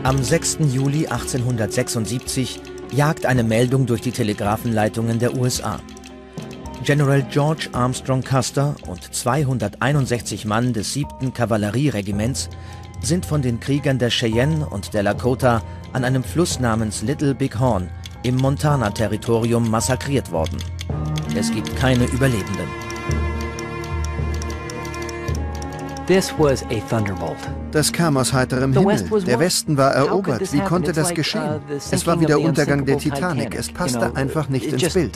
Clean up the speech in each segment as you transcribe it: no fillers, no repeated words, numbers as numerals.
Am 6. Juli 1876 jagt eine Meldung durch die Telegrafenleitungen der USA. General George Armstrong Custer und 261 Mann des 7. Kavallerieregiments sind von den Kriegern der Cheyenne und der Lakota an einem Fluss namens Little Big Horn im Montana-Territorium massakriert worden. Es gibt keine Überlebenden. Das kam aus heiterem Himmel. Der Westen war erobert. Wie konnte das geschehen? Es war wie der Untergang der Titanic. Es passte einfach nicht ins Bild.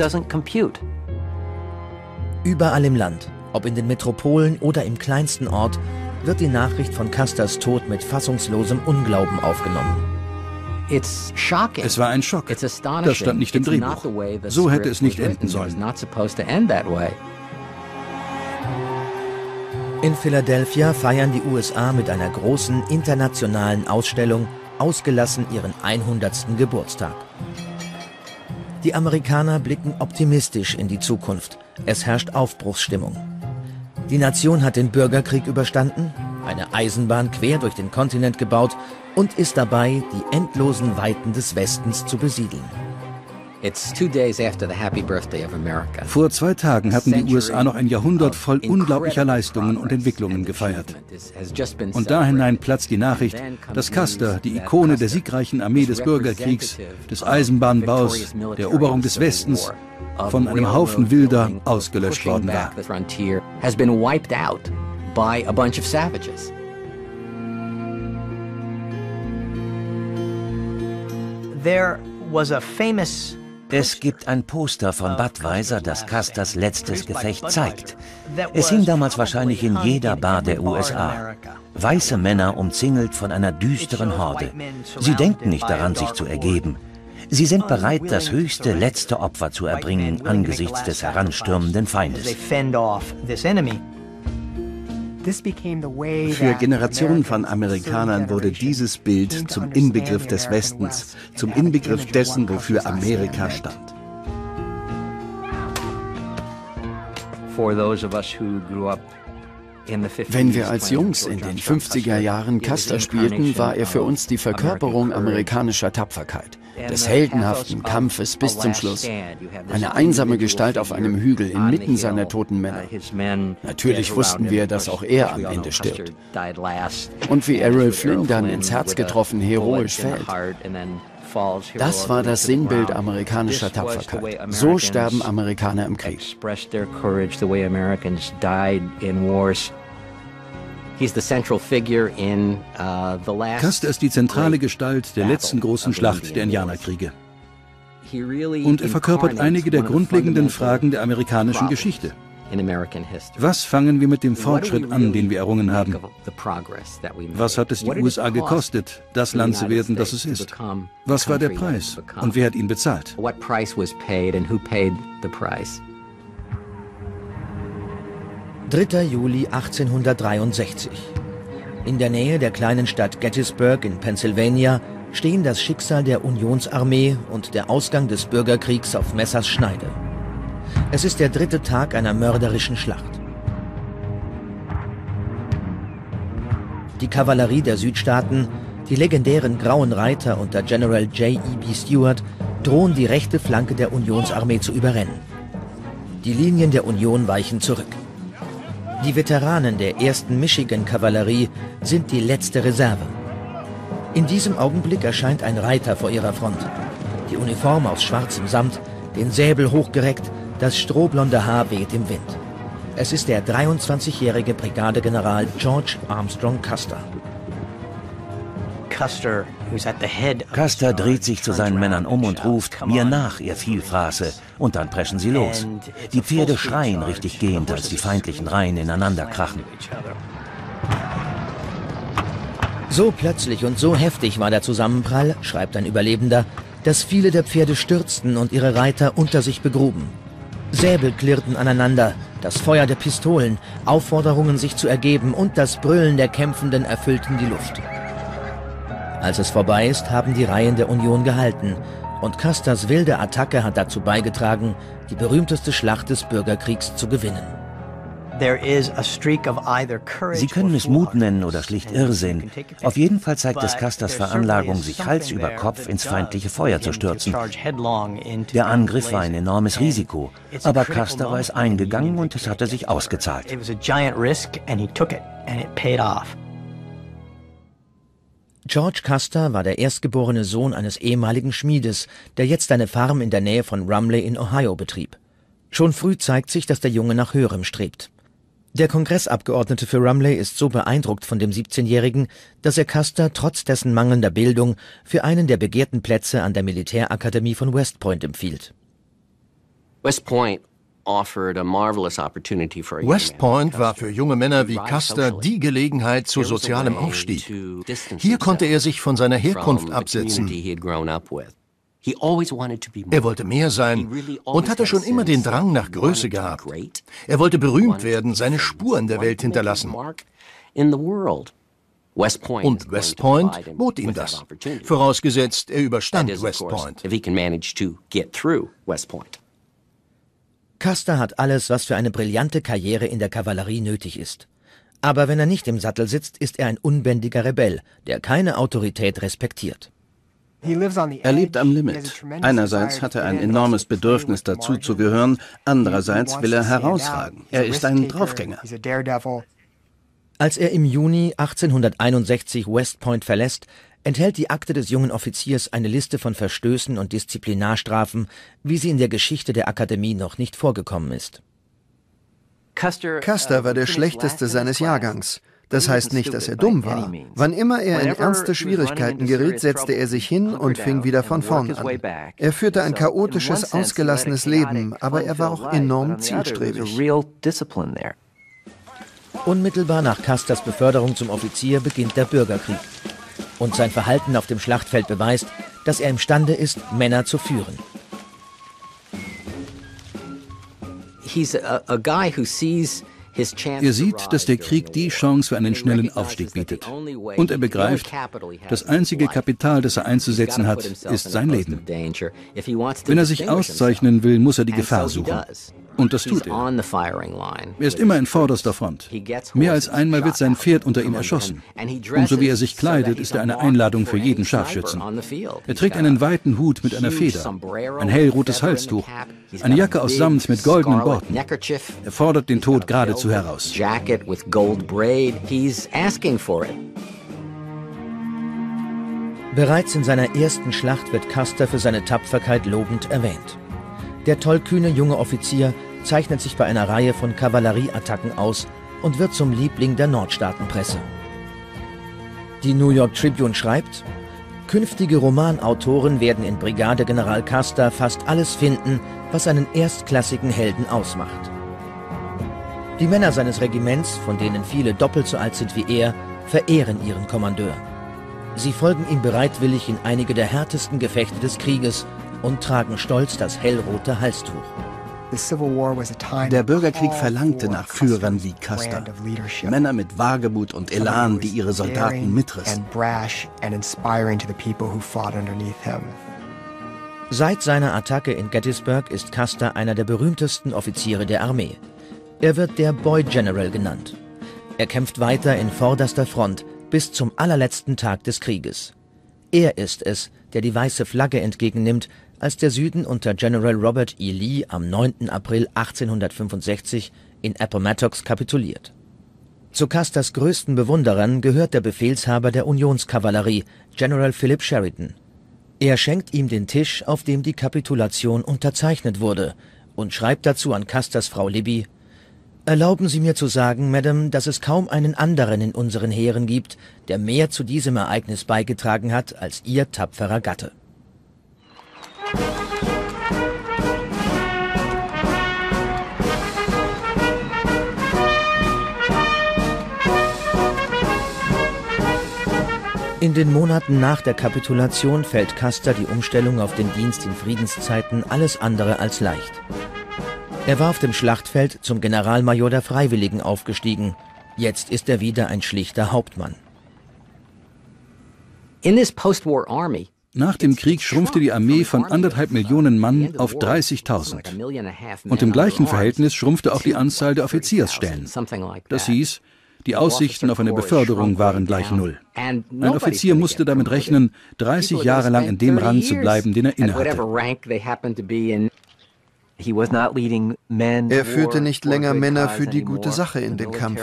Überall im Land, ob in den Metropolen oder im kleinsten Ort, wird die Nachricht von Custers Tod mit fassungslosem Unglauben aufgenommen. Es war ein Schock. Das stand nicht im Drehbuch. So hätte es nicht enden sollen. In Philadelphia feiern die USA mit einer großen internationalen Ausstellung ausgelassen ihren 100. Geburtstag. Die Amerikaner blicken optimistisch in die Zukunft. Es herrscht Aufbruchsstimmung. Die Nation hat den Bürgerkrieg überstanden, eine Eisenbahn quer durch den Kontinent gebaut und ist dabei, die endlosen Weiten des Westens zu besiedeln. Vor 2 Tagen hatten die USA noch ein Jahrhundert voll unglaublicher Leistungen und Entwicklungen gefeiert. Und da hinein platzt die Nachricht, dass Custer, die Ikone der siegreichen Armee des Bürgerkriegs, des Eisenbahnbaus, der Eroberung des Westens, von einem Haufen Wilder ausgelöscht worden war. Es gibt ein Poster von Budweiser, das Custers letztes Gefecht zeigt. Es hing damals wahrscheinlich in jeder Bar der USA. Weiße Männer umzingelt von einer düsteren Horde. Sie denken nicht daran, sich zu ergeben. Sie sind bereit, das höchste, letzte Opfer zu erbringen angesichts des heranstürmenden Feindes. Für Generationen von Amerikanern wurde dieses Bild zum Inbegriff des Westens, zum Inbegriff dessen, wofür Amerika stand. Wenn wir als Jungs in den 50er Jahren Custer spielten, war er für uns die Verkörperung amerikanischer Tapferkeit, des heldenhaften Kampfes bis zum Schluss. Eine einsame Gestalt auf einem Hügel inmitten seiner toten Männer. Natürlich wussten wir, dass auch er am Ende stirbt. Und wie Errol Flynn dann ins Herz getroffen heroisch fällt. Das war das Sinnbild amerikanischer Tapferkeit. So sterben Amerikaner im Krieg. Custer ist die zentrale Gestalt der letzten großen Schlacht der Indianerkriege. Und er verkörpert einige der grundlegenden Fragen der amerikanischen Geschichte. Was fangen wir mit dem Fortschritt an, den wir errungen haben? Was hat es die USA gekostet, das Land zu werden, das es ist? Was war der Preis und wer hat ihn bezahlt? 3. Juli 1863. In der Nähe der kleinen Stadt Gettysburg in Pennsylvania stehen das Schicksal der Unionsarmee und der Ausgang des Bürgerkriegs auf Messers Schneide. Es ist der 3. Tag einer mörderischen Schlacht. Die Kavallerie der Südstaaten, die legendären Grauen Reiter unter General J.E.B. Stuart, drohen die rechte Flanke der Unionsarmee zu überrennen. Die Linien der Union weichen zurück. Die Veteranen der 1. Michigan-Kavallerie sind die letzte Reserve. In diesem Augenblick erscheint ein Reiter vor ihrer Front. Die Uniform aus schwarzem Samt, den Säbel hochgereckt, das strohblonde Haar weht im Wind. Es ist der 23-jährige Brigadegeneral George Armstrong Custer. Custer dreht sich zu seinen Männern um und ruft, mir nach, ihr Vielfraße, und dann preschen sie los. Die Pferde schreien richtig gehend, als die feindlichen Reihen ineinander krachen. So plötzlich und so heftig war der Zusammenprall, schreibt ein Überlebender, dass viele der Pferde stürzten und ihre Reiter unter sich begruben. Säbel klirrten aneinander, das Feuer der Pistolen, Aufforderungen sich zu ergeben und das Brüllen der Kämpfenden erfüllten die Luft. Als es vorbei ist, haben die Reihen der Union gehalten und Custers wilde Attacke hat dazu beigetragen, die berühmteste Schlacht des Bürgerkriegs zu gewinnen. Sie können es Mut nennen oder schlicht Irrsinn. Auf jeden Fall zeigt es Custers Veranlagung, sich Hals über Kopf ins feindliche Feuer zu stürzen. Der Angriff war ein enormes Risiko, aber Custer war es eingegangen und es hatte sich ausgezahlt. George Custer war der erstgeborene Sohn eines ehemaligen Schmiedes, der jetzt eine Farm in der Nähe von Rumley in Ohio betrieb. Schon früh zeigt sich, dass der Junge nach Höherem strebt. Der Kongressabgeordnete für Rumley ist so beeindruckt von dem 17-Jährigen, dass er Custer trotz dessen mangelnder Bildung für einen der begehrten Plätze an der Militärakademie von West Point empfiehlt. West Point war für junge Männer wie Custer die Gelegenheit zu sozialem Aufstieg. Hier konnte er sich von seiner Herkunft absetzen. Er wollte mehr sein und hatte schon immer den Drang nach Größe gehabt. Er wollte berühmt werden, seine Spur in der Welt hinterlassen. Und West Point bot ihm das, vorausgesetzt er überstand West Point. Custer hat alles, was für eine brillante Karriere in der Kavallerie nötig ist. Aber wenn er nicht im Sattel sitzt, ist er ein unbändiger Rebell, der keine Autorität respektiert. Er lebt am Limit. Einerseits hat er ein enormes Bedürfnis dazu zu gehören, andererseits will er herausragen. Er ist ein Draufgänger. Als er im Juni 1861 West Point verlässt, enthält die Akte des jungen Offiziers eine Liste von Verstößen und Disziplinarstrafen, wie sie in der Geschichte der Akademie noch nicht vorgekommen ist. Custer war der schlechteste seines Jahrgangs. Das heißt nicht, dass er dumm war. Wann immer er in ernste Schwierigkeiten geriet, setzte er sich hin und fing wieder von vorn an. Er führte ein chaotisches, ausgelassenes Leben, aber er war auch enorm zielstrebig. Unmittelbar nach Custers Beförderung zum Offizier beginnt der Bürgerkrieg. Und sein Verhalten auf dem Schlachtfeld beweist, dass er imstande ist, Männer zu führen. Er sieht, dass der Krieg die Chance für einen schnellen Aufstieg bietet. Und er begreift, das einzige Kapital, das er einzusetzen hat, ist sein Leben. Wenn er sich auszeichnen will, muss er die Gefahr suchen. Und das tut er. Er ist immer in vorderster Front. Mehr als einmal wird sein Pferd unter ihm erschossen. Umso wie er sich kleidet, ist er eine Einladung für jeden Scharfschützen. Er trägt einen weiten Hut mit einer Feder, ein hellrotes Halstuch, eine Jacke aus Samt mit goldenen Borten. Er fordert den Tod geradezu heraus. Bereits in seiner ersten Schlacht wird Custer für seine Tapferkeit lobend erwähnt. Der tollkühne junge Offizier zeichnet sich bei einer Reihe von Kavallerieattacken aus und wird zum Liebling der Nordstaatenpresse. Die New York Tribune schreibt: Künftige Romanautoren werden in Brigadegeneral Custer fast alles finden, was einen erstklassigen Helden ausmacht. Die Männer seines Regiments, von denen viele doppelt so alt sind wie er, verehren ihren Kommandeur. Sie folgen ihm bereitwillig in einige der härtesten Gefechte des Krieges und tragen stolz das hellrote Halstuch. Der Bürgerkrieg verlangte nach Führern wie Custer. Männer mit Wagemut und Elan, die ihre Soldaten mitrissen. Seit seiner Attacke in Gettysburg ist Custer einer der berühmtesten Offiziere der Armee. Er wird der Boy General genannt. Er kämpft weiter in vorderster Front bis zum allerletzten Tag des Krieges. Er ist es, der die weiße Flagge entgegennimmt, als der Süden unter General Robert E. Lee am 9. April 1865 in Appomattox kapituliert. Zu Custers größten Bewunderern gehört der Befehlshaber der Unionskavallerie, General Philip Sheridan. Er schenkt ihm den Tisch, auf dem die Kapitulation unterzeichnet wurde, und schreibt dazu an Custers Frau Libby: Erlauben Sie mir zu sagen, Madame, dass es kaum einen anderen in unseren Heeren gibt, der mehr zu diesem Ereignis beigetragen hat als Ihr tapferer Gatte. In den Monaten nach der Kapitulation fällt Custer die Umstellung auf den Dienst in Friedenszeiten alles andere als leicht. Er war auf dem Schlachtfeld zum Generalmajor der Freiwilligen aufgestiegen. Jetzt ist er wieder ein schlichter Hauptmann. Nach dem Krieg schrumpfte die Armee von 1,5 Millionen Mann auf 30.000. Und im gleichen Verhältnis schrumpfte auch die Anzahl der Offiziersstellen. Das hieß, die Aussichten auf eine Beförderung waren gleich null. Ein Offizier musste damit rechnen, 30 Jahre lang in dem Rang zu bleiben, den er innehatte. Er führte nicht länger Männer für die gute Sache in den Kampf.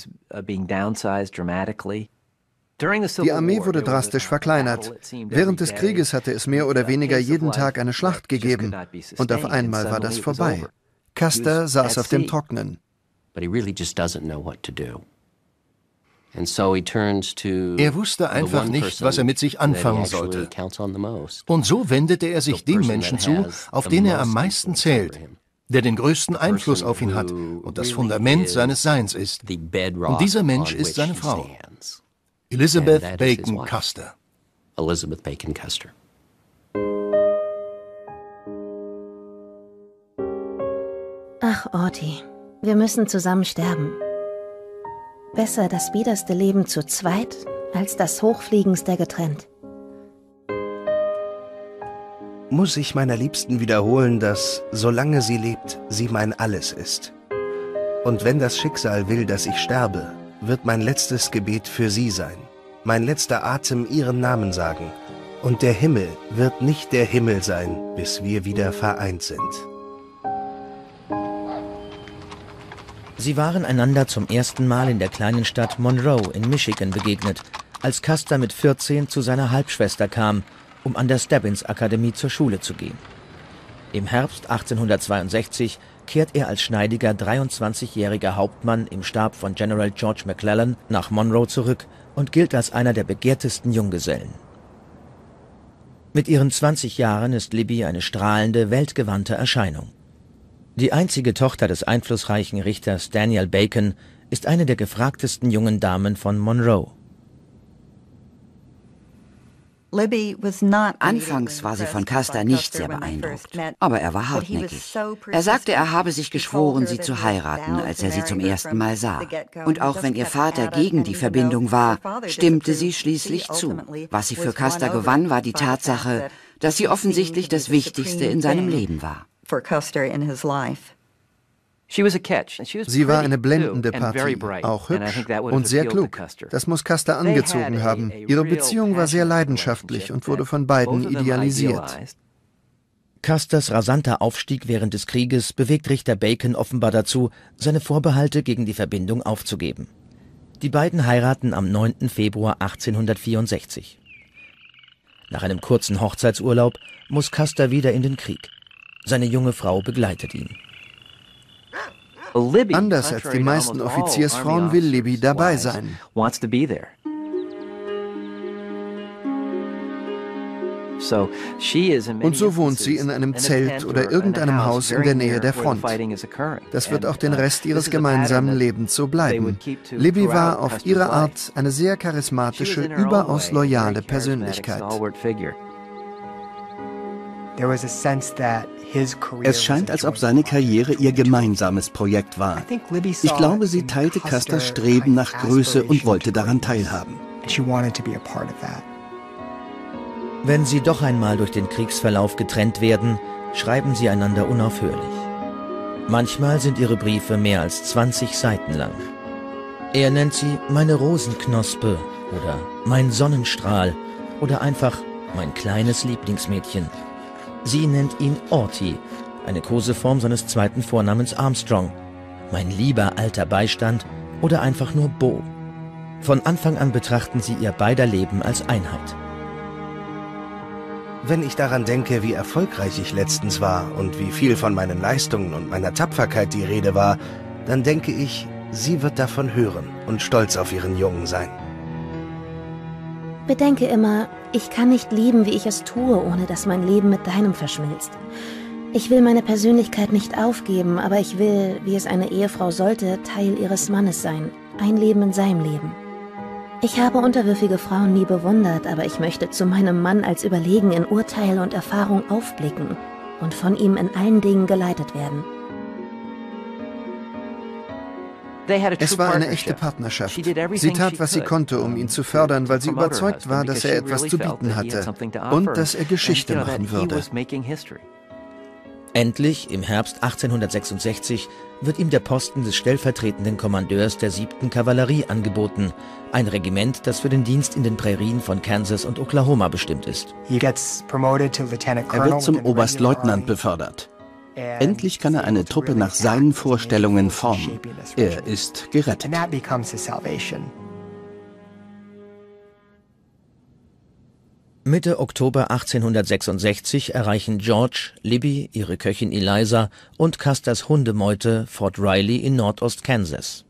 Die Armee wurde drastisch verkleinert. Während des Krieges hatte es mehr oder weniger jeden Tag eine Schlacht gegeben. Und auf einmal war das vorbei. Custer saß auf dem Trocknen. Er wusste einfach nicht, was er mit sich anfangen sollte. Und so wendete er sich dem Menschen zu, auf den er am meisten zählt, der den größten Einfluss auf ihn hat und das Fundament seines Seins ist. Und dieser Mensch ist seine Frau, Elizabeth Bacon Custer. Ach, Audie, wir müssen zusammen sterben. Besser das biederste Leben zu zweit, als das hochfliegendste getrennt. Muss ich meiner Liebsten wiederholen, dass, solange sie lebt, sie mein Alles ist. Und wenn das Schicksal will, dass ich sterbe, wird mein letztes Gebet für sie sein, mein letzter Atem ihren Namen sagen. Und der Himmel wird nicht der Himmel sein, bis wir wieder vereint sind. Sie waren einander zum ersten Mal in der kleinen Stadt Monroe in Michigan begegnet, als Custer mit 14 zu seiner Halbschwester kam, um an der Stebbins-Akademie zur Schule zu gehen. Im Herbst 1862 kehrt er als schneidiger 23-jähriger Hauptmann im Stab von General George McClellan nach Monroe zurück und gilt als einer der begehrtesten Junggesellen. Mit ihren 20 Jahren ist Libby eine strahlende, weltgewandte Erscheinung. Die einzige Tochter des einflussreichen Richters Daniel Bacon ist eine der gefragtesten jungen Damen von Monroe. Anfangs war sie von Custer nicht sehr beeindruckt, aber er war hartnäckig. Er sagte, er habe sich geschworen, sie zu heiraten, als er sie zum ersten Mal sah. Und auch wenn ihr Vater gegen die Verbindung war, stimmte sie schließlich zu. Was sie für Custer gewann, war die Tatsache, dass sie offensichtlich das Wichtigste in seinem Leben war. Sie war eine blendende Partie, auch hübsch und sehr klug. Das muss Custer angezogen haben. Ihre Beziehung war sehr leidenschaftlich und wurde von beiden idealisiert. Custers rasanter Aufstieg während des Krieges bewegt Richter Bacon offenbar dazu, seine Vorbehalte gegen die Verbindung aufzugeben. Die beiden heiraten am 9. Februar 1864. Nach einem kurzen Hochzeitsurlaub muss Custer wieder in den Krieg. Seine junge Frau begleitet ihn. Anders als die meisten Offiziersfrauen will Libby dabei sein. Und so wohnt sie in einem Zelt oder irgendeinem Haus in der Nähe der Front. Das wird auch den Rest ihres gemeinsamen Lebens so bleiben. Libby war auf ihre Art eine sehr charismatische, überaus loyale Persönlichkeit. Es scheint, als ob seine Karriere ihr gemeinsames Projekt war. Ich glaube, sie teilte Custers Streben nach Größe und wollte daran teilhaben. Wenn sie doch einmal durch den Kriegsverlauf getrennt werden, schreiben sie einander unaufhörlich. Manchmal sind ihre Briefe mehr als 20 Seiten lang. Er nennt sie meine Rosenknospe oder mein Sonnenstrahl oder einfach mein kleines Lieblingsmädchen. Sie nennt ihn Audie, eine Koseform seines zweiten Vornamens Armstrong, mein lieber alter Beistand oder einfach nur Bo. Von Anfang an betrachten sie ihr beider Leben als Einheit. Wenn ich daran denke, wie erfolgreich ich letztens war und wie viel von meinen Leistungen und meiner Tapferkeit die Rede war, dann denke ich, sie wird davon hören und stolz auf ihren Jungen sein. Bedenke immer, ich kann nicht lieben, wie ich es tue, ohne dass mein Leben mit deinem verschmilzt. Ich will meine Persönlichkeit nicht aufgeben, aber ich will, wie es eine Ehefrau sollte, Teil ihres Mannes sein. Ein Leben in seinem Leben. Ich habe unterwürfige Frauen nie bewundert, aber ich möchte zu meinem Mann als überlegen in Urteil und Erfahrung aufblicken und von ihm in allen Dingen geleitet werden. Es war eine echte Partnerschaft. Sie tat, was sie konnte, um ihn zu fördern, weil sie überzeugt war, dass er etwas zu bieten hatte und dass er Geschichte machen würde. Endlich, im Herbst 1866, wird ihm der Posten des stellvertretenden Kommandeurs der 7. Kavallerie angeboten, ein Regiment, das für den Dienst in den Prairien von Kansas und Oklahoma bestimmt ist. Er wird zum Oberstleutnant befördert. Endlich kann er eine Truppe nach seinen Vorstellungen formen. Er ist gerettet. Mitte Oktober 1866 erreichen George, Libby, ihre Köchin Eliza und Custers Hundemeute Fort Riley in Nordost-Kansas.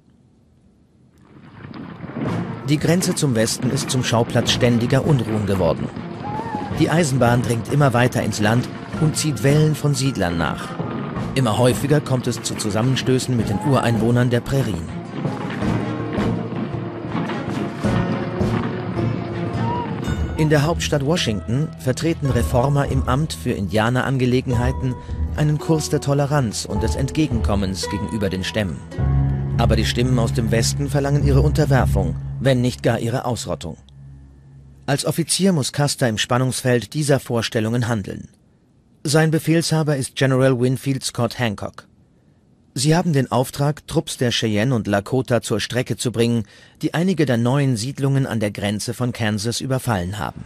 Die Grenze zum Westen ist zum Schauplatz ständiger Unruhen geworden. Die Eisenbahn dringt immer weiter ins Land und zieht Wellen von Siedlern nach. Immer häufiger kommt es zu Zusammenstößen mit den Ureinwohnern der Prairien. In der Hauptstadt Washington vertreten Reformer im Amt für Indianerangelegenheiten einen Kurs der Toleranz und des Entgegenkommens gegenüber den Stämmen. Aber die Stimmen aus dem Westen verlangen ihre Unterwerfung, wenn nicht gar ihre Ausrottung. Als Offizier muss Custer im Spannungsfeld dieser Vorstellungen handeln. Sein Befehlshaber ist General Winfield Scott Hancock. Sie haben den Auftrag, Trupps der Cheyenne und Lakota zur Strecke zu bringen, die einige der neuen Siedlungen an der Grenze von Kansas überfallen haben.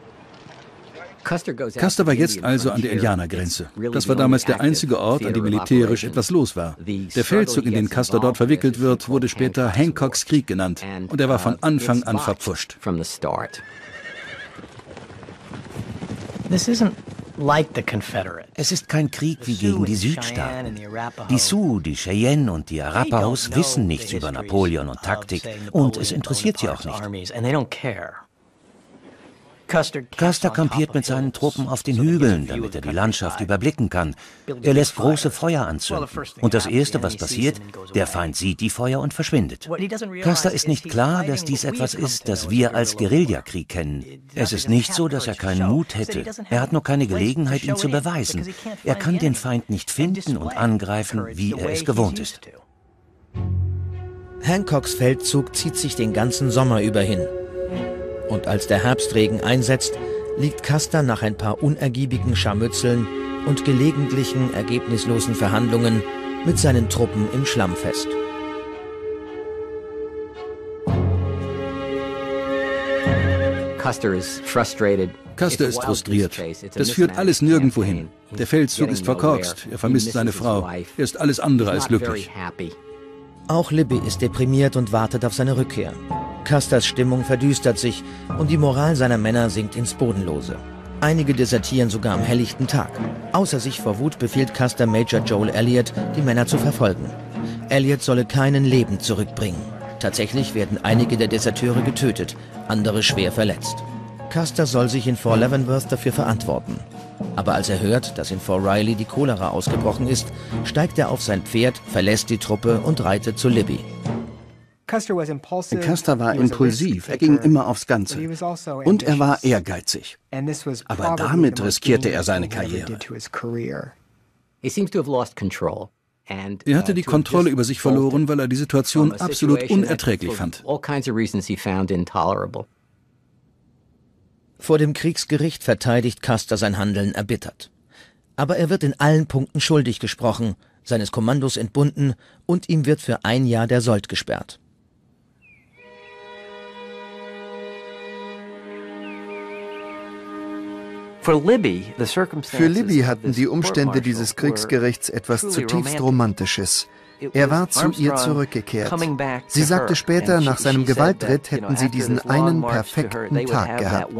Custer war jetzt also an der Indianergrenze. Das war damals der einzige Ort, an dem militärisch etwas los war. Der Feldzug, in den Custer dort verwickelt wird, wurde später Hancocks Krieg genannt. Und er war von Anfang an verpfuscht. Es ist kein Krieg wie gegen die Südstaaten. Die Sioux, die Cheyenne und die Arapahoes wissen nichts über Napoleon und Taktik und es interessiert sie auch nicht. Custer kampiert mit seinen Truppen auf den Hügeln, damit er die Landschaft überblicken kann. Er lässt große Feuer anzünden. Und das Erste, was passiert, der Feind sieht die Feuer und verschwindet. Custer ist nicht klar, dass dies etwas ist, das wir als Guerillakrieg kennen. Es ist nicht so, dass er keinen Mut hätte. Er hat nur keine Gelegenheit, ihn zu beweisen. Er kann den Feind nicht finden und angreifen, wie er es gewohnt ist. Hancocks Feldzug zieht sich den ganzen Sommer über hin. Und als der Herbstregen einsetzt, liegt Custer nach ein paar unergiebigen Scharmützeln und gelegentlichen, ergebnislosen Verhandlungen mit seinen Truppen im Schlamm fest. Custer ist frustriert. Das führt alles nirgendwo hin. Der Feldzug ist verkorkst, er vermisst seine Frau. Er ist alles andere als glücklich. Auch Libby ist deprimiert und wartet auf seine Rückkehr. Custers Stimmung verdüstert sich und die Moral seiner Männer sinkt ins Bodenlose. Einige desertieren sogar am helllichten Tag. Außer sich vor Wut befiehlt Custer Major Joel Elliott, die Männer zu verfolgen. Elliott solle keinen lebend zurückbringen. Tatsächlich werden einige der Deserteure getötet, andere schwer verletzt. Custer soll sich in Fort Leavenworth dafür verantworten. Aber als er hört, dass in Fort Riley die Cholera ausgebrochen ist, steigt er auf sein Pferd, verlässt die Truppe und reitet zu Libby. Custer war impulsiv, er ging immer aufs Ganze. Und er war ehrgeizig. Aber damit riskierte er seine Karriere. Er hatte die Kontrolle über sich verloren, weil er die Situation absolut unerträglich fand. Vor dem Kriegsgericht verteidigt Custer sein Handeln erbittert. Aber er wird in allen Punkten schuldig gesprochen, seines Kommandos entbunden und ihm wird für 1 Jahr der Sold gesperrt. Für Libby hatten die Umstände dieses Kriegsgerichts etwas zutiefst Romantisches. Er war zu ihr zurückgekehrt. Sie sagte später, nach seinem Gewaltritt hätten sie diesen einen perfekten Tag gehabt.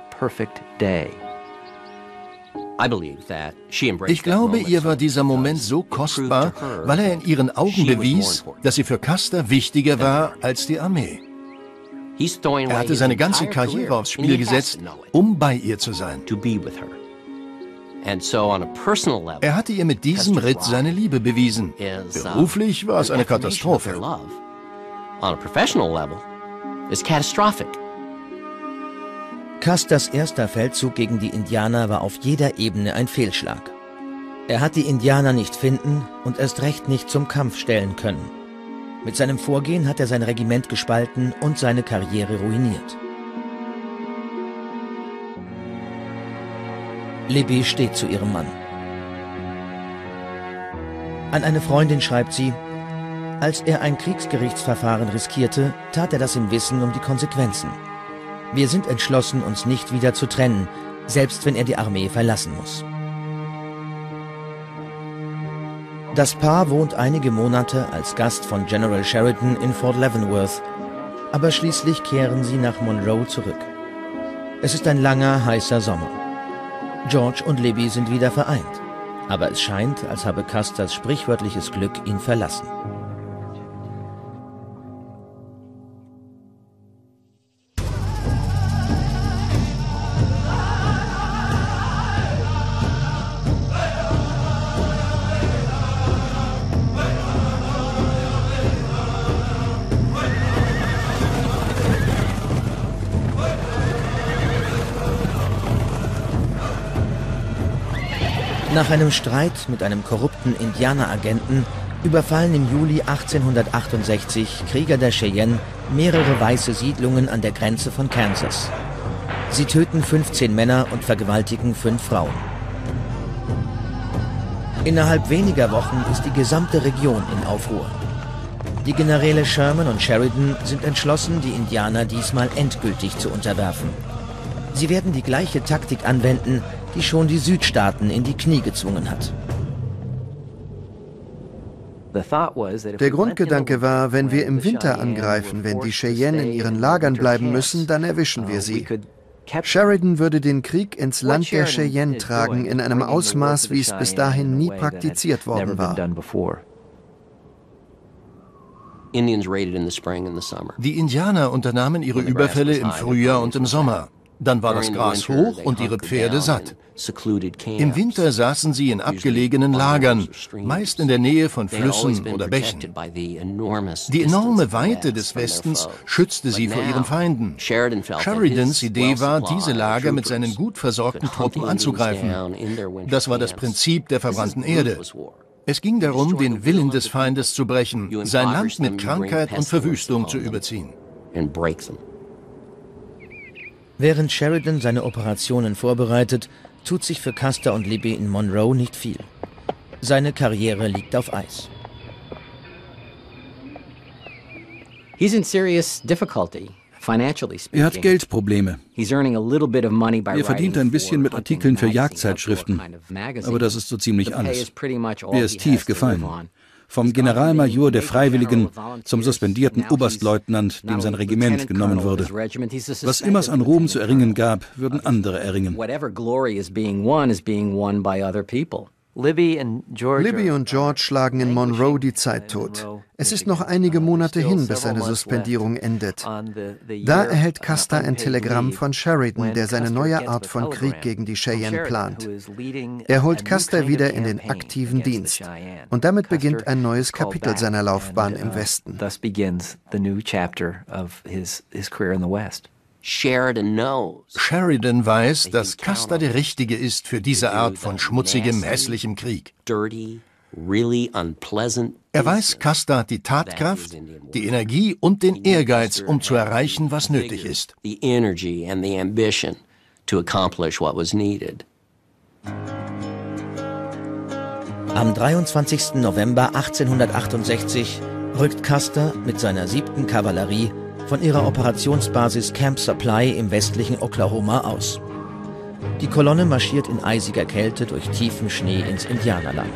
Ich glaube, ihr war dieser Moment so kostbar, weil er in ihren Augen bewies, dass sie für Custer wichtiger war als die Armee. Er hatte seine ganze Karriere aufs Spiel gesetzt, um bei ihr zu sein. Er hatte ihr mit diesem Ritt seine Liebe bewiesen. Beruflich war es eine Katastrophe. Custers erster Feldzug gegen die Indianer war auf jeder Ebene ein Fehlschlag. Er hat die Indianer nicht finden und erst recht nicht zum Kampf stellen können. Mit seinem Vorgehen hat er sein Regiment gespalten und seine Karriere ruiniert. Libby steht zu ihrem Mann. An eine Freundin schreibt sie: Als er ein Kriegsgerichtsverfahren riskierte, tat er das im Wissen um die Konsequenzen. Wir sind entschlossen, uns nicht wieder zu trennen, selbst wenn er die Armee verlassen muss. Das Paar wohnt einige Monate als Gast von General Sheridan in Fort Leavenworth, aber schließlich kehren sie nach Monroe zurück. Es ist ein langer, heißer Sommer. George und Libby sind wieder vereint, aber es scheint, als habe Custers sprichwörtliches Glück ihn verlassen. Nach einem Streit mit einem korrupten Indianeragenten überfallen im Juli 1868 Krieger der Cheyenne mehrere weiße Siedlungen an der Grenze von Kansas. Sie töten 15 Männer und vergewaltigen 5 Frauen. Innerhalb weniger Wochen ist die gesamte Region in Aufruhr. Die Generäle Sherman und Sheridan sind entschlossen, die Indianer diesmal endgültig zu unterwerfen. Sie werden die gleiche Taktik anwenden, die schon die Südstaaten in die Knie gezwungen hat. Der Grundgedanke war, wenn wir im Winter angreifen, wenn die Cheyenne in ihren Lagern bleiben müssen, dann erwischen wir sie. Sheridan würde den Krieg ins Land der Cheyenne tragen, in einem Ausmaß, wie es bis dahin nie praktiziert worden war. Die Indianer unternahmen ihre Überfälle im Frühjahr und im Sommer. Dann war das Gras hoch und ihre Pferde satt. Im Winter saßen sie in abgelegenen Lagern, meist in der Nähe von Flüssen oder Bächen. Die enorme Weite des Westens schützte sie vor ihren Feinden. Sheridans Idee war, diese Lager mit seinen gut versorgten Truppen anzugreifen. Das war das Prinzip der verbrannten Erde. Es ging darum, den Willen des Feindes zu brechen, sein Land mit Krankheit und Verwüstung zu überziehen. Während Sheridan seine Operationen vorbereitet, tut sich für Custer und Libby in Monroe nicht viel. Seine Karriere liegt auf Eis. Er hat Geldprobleme. Er verdient ein bisschen mit Artikeln für Jagdzeitschriften, aber das ist so ziemlich alles. Er ist tief gefallen. Vom Generalmajor der Freiwilligen zum suspendierten Oberstleutnant, dem sein Regiment genommen wurde. Was immer es an Ruhm zu erringen gab, würden andere erringen. Libby und George schlagen in Monroe die Zeit tot. Es ist noch einige Monate hin, bis seine Suspendierung endet. Da erhält Custer ein Telegramm von Sheridan, der seine neue Art von Krieg gegen die Cheyenne plant. Er holt Custer wieder in den aktiven Dienst. Und damit beginnt ein neues Kapitel seiner Laufbahn im Westen. Sheridan weiß, dass Custer der Richtige ist für diese Art von schmutzigem, hässlichem Krieg. Er weiß, Custer hat die Tatkraft, die Energie und den Ehrgeiz, um zu erreichen, was nötig ist. Am 23. November 1868 rückt Custer mit seiner 7. Kavallerie von ihrer Operationsbasis Camp Supply im westlichen Oklahoma aus. Die Kolonne marschiert in eisiger Kälte durch tiefen Schnee ins Indianerland.